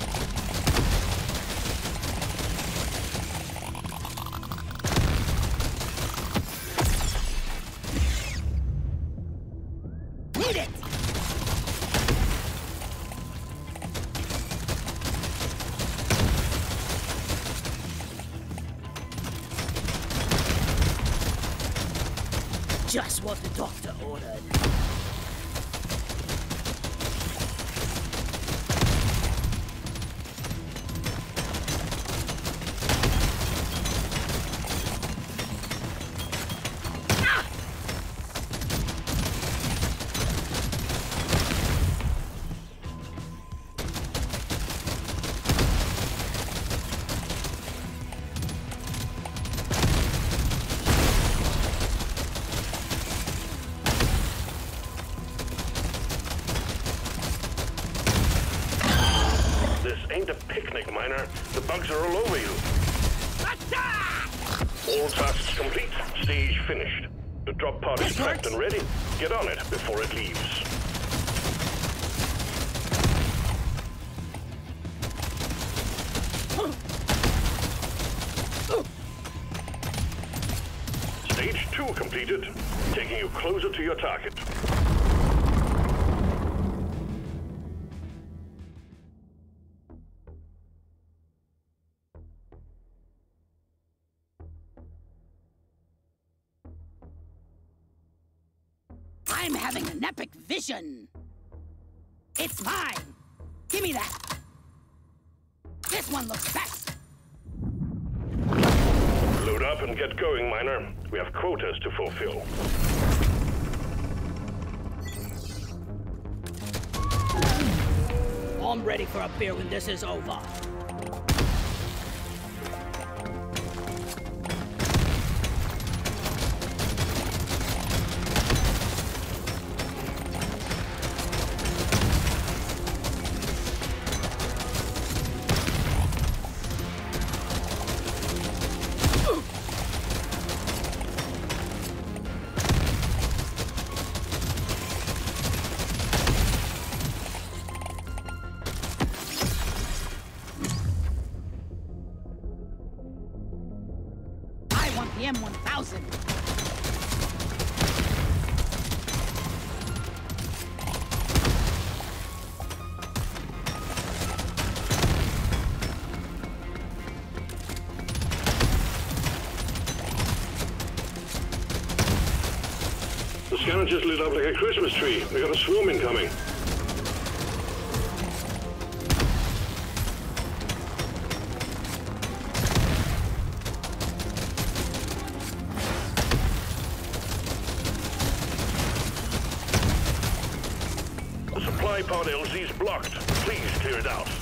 Need it! Just what the doctor ordered. Miner. The bugs are all over you. Attack! All tasks complete. Stage finished. The drop pod is prepped and ready. Get on it before it leaves. Stage two completed, taking you closer to your target. I'm having an epic vision. It's mine. Give me that. This one looks best. Load up and get going, Miner. We have quotas to fulfill. I'm ready for a beer when this is over. The M one thousand. The scanner just lit up like a Christmas tree. We got a swarm incoming. Pod L Z's blocked. Please clear it out.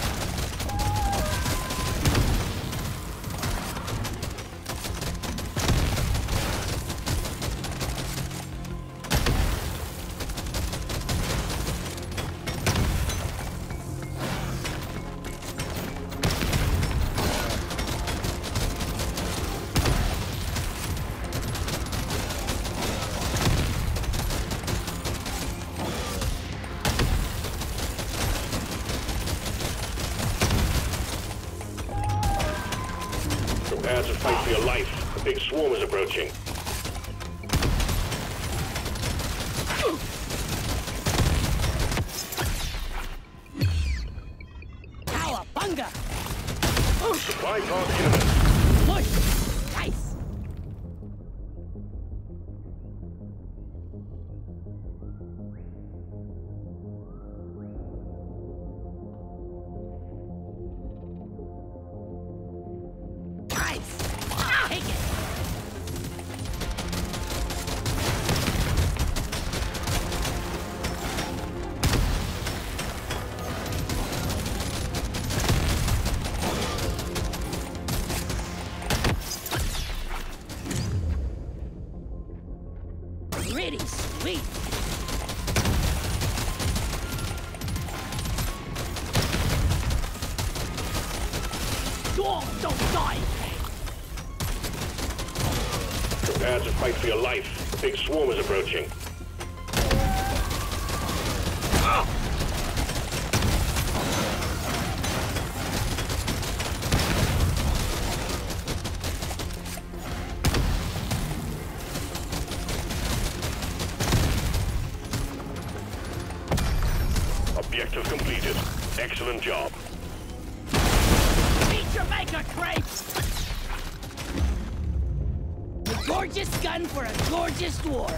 Prepare to fight for your life. A big swarm is approaching. Cowabunga! Supply pod imminent. Push! Nice! Pretty sweet. Dwarves don't die! Prepare to fight for your life. A big swarm is approaching. Objective completed. Excellent job. Eat your maker, crepes! A gorgeous gun for a gorgeous dwarf.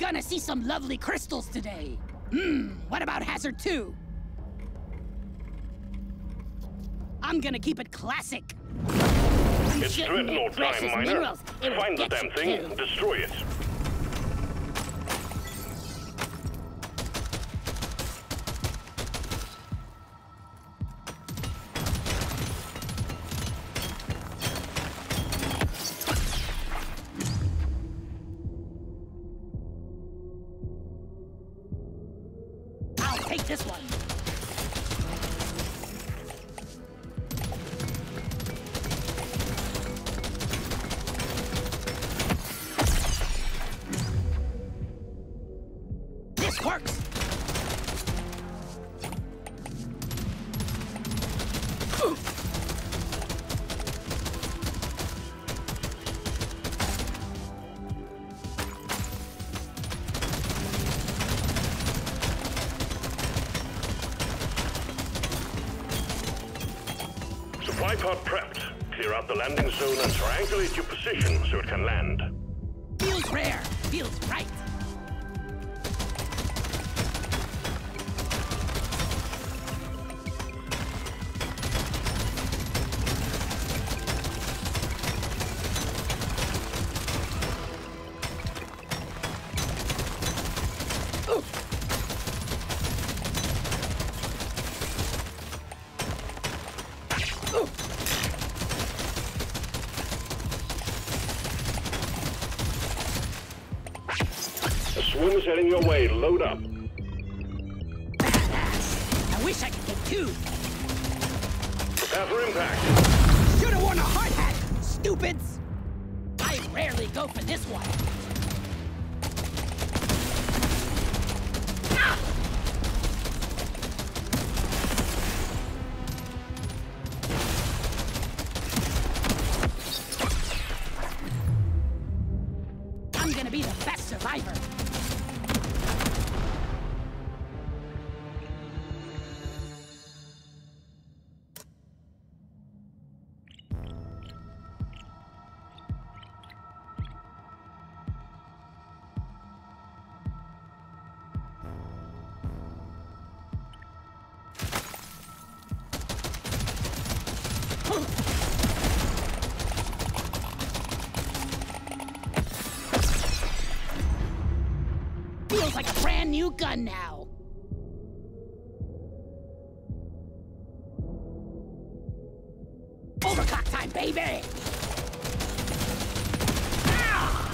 gonna see some lovely crystals today. Hmm, what about Hazard two? I'm gonna keep it classic. It's Dreadnought time, Miner. Find the damn thing and destroy it. I'll take this one. Works. Supply pod prepped. Clear out the landing zone and triangulate your position so it can land. Feels rare. Feels right. The swim is heading your way. Load up. I wish I could get two. Prepare for impact. Should've worn a hard hat, stupids. I rarely go for this one. Ah! I'm gonna be the best survivor. Feels like a brand new gun now. Overclock time, baby! Ah!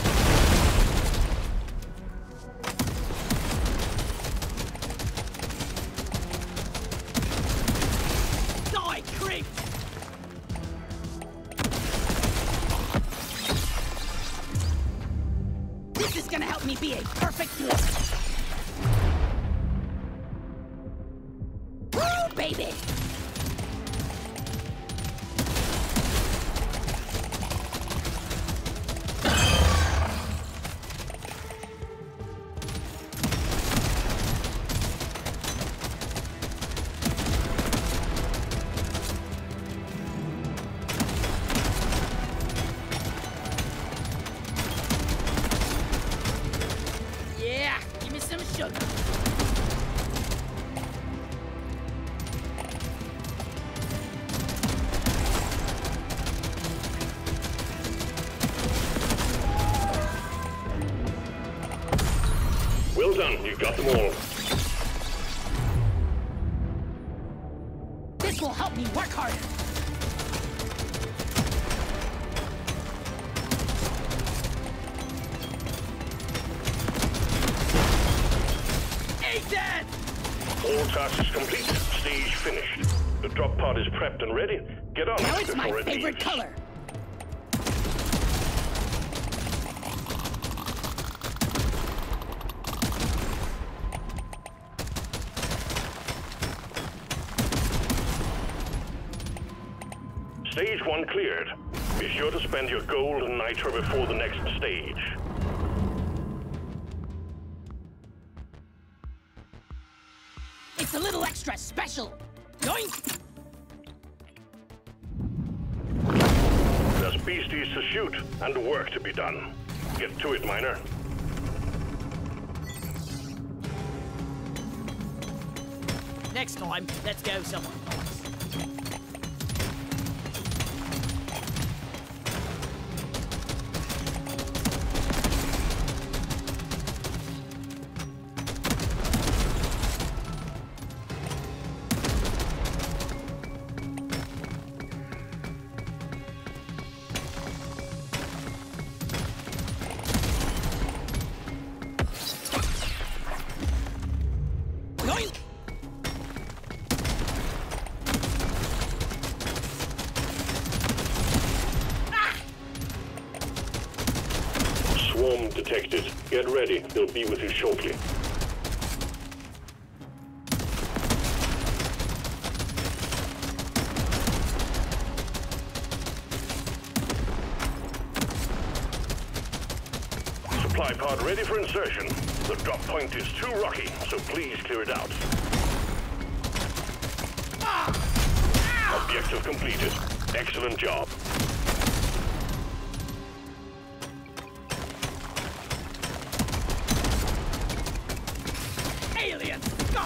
Die, creep! This is gonna help me be a perfect dwarf. Woo, baby! Yeah, give me some sugar. Well done. You got them all. This will help me work harder. Ain't dead! All tasks complete. Stage finished. The drop pod is prepped and ready. Get on Now it it's my before it favorite leaves. color. Stage one cleared. Be sure to spend your gold and nitro before the next stage. It's a little extra special. Yoink! There's beasties to shoot and work to be done. Get to it, Miner. Next time, let's go somewhere nice. Swarm detected. Get ready. They'll be with you shortly. Supply pod ready for insertion. The drop point is too rocky, so please clear it out. Objective completed. Excellent job. Aliens, go!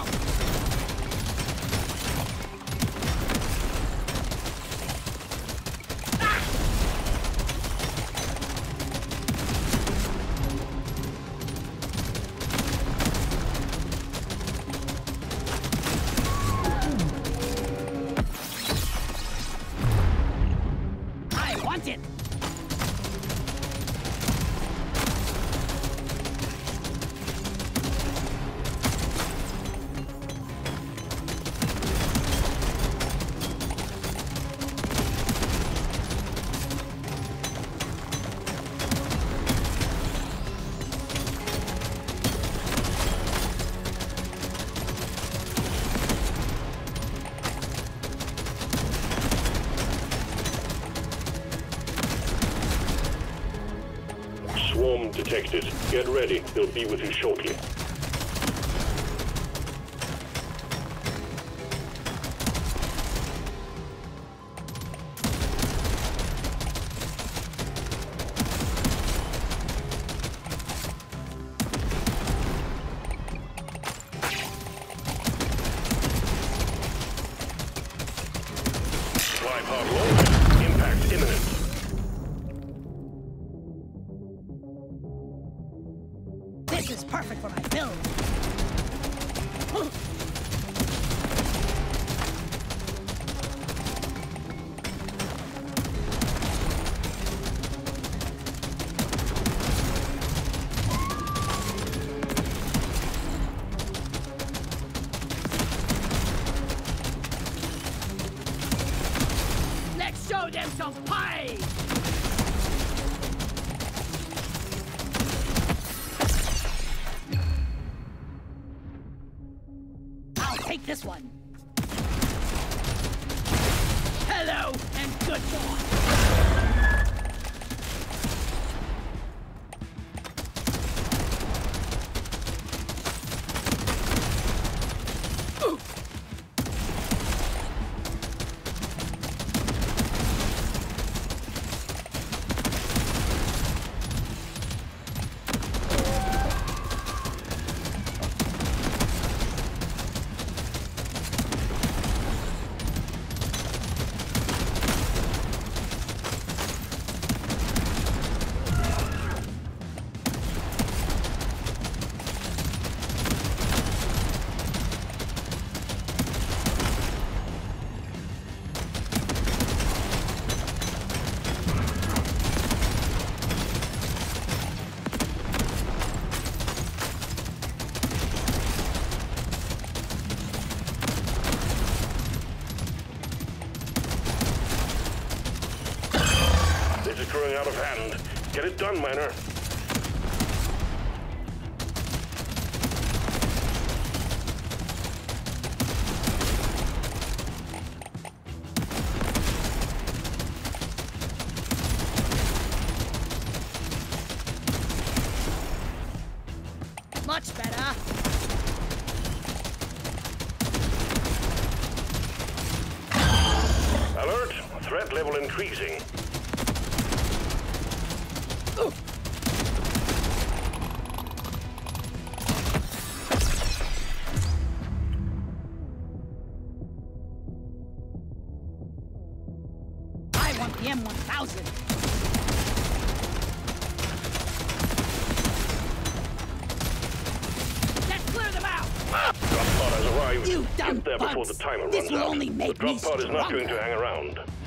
I want it! Swarm detected. Get ready. They'll be with you shortly. Supply pod loaded. Impact imminent. This is perfect for my build! Let's show them some pie! I'll take this one! Hello and goodbye! This is growing out of hand. Get it done, Miner. Much better! Alert! Threat level increasing. I want the M one thousand. Let's clear them out! Drop pod has arrived. You dumb Get there before bugs. the timer This runs will out. only make the drop me pod is not going to stronger. hang around.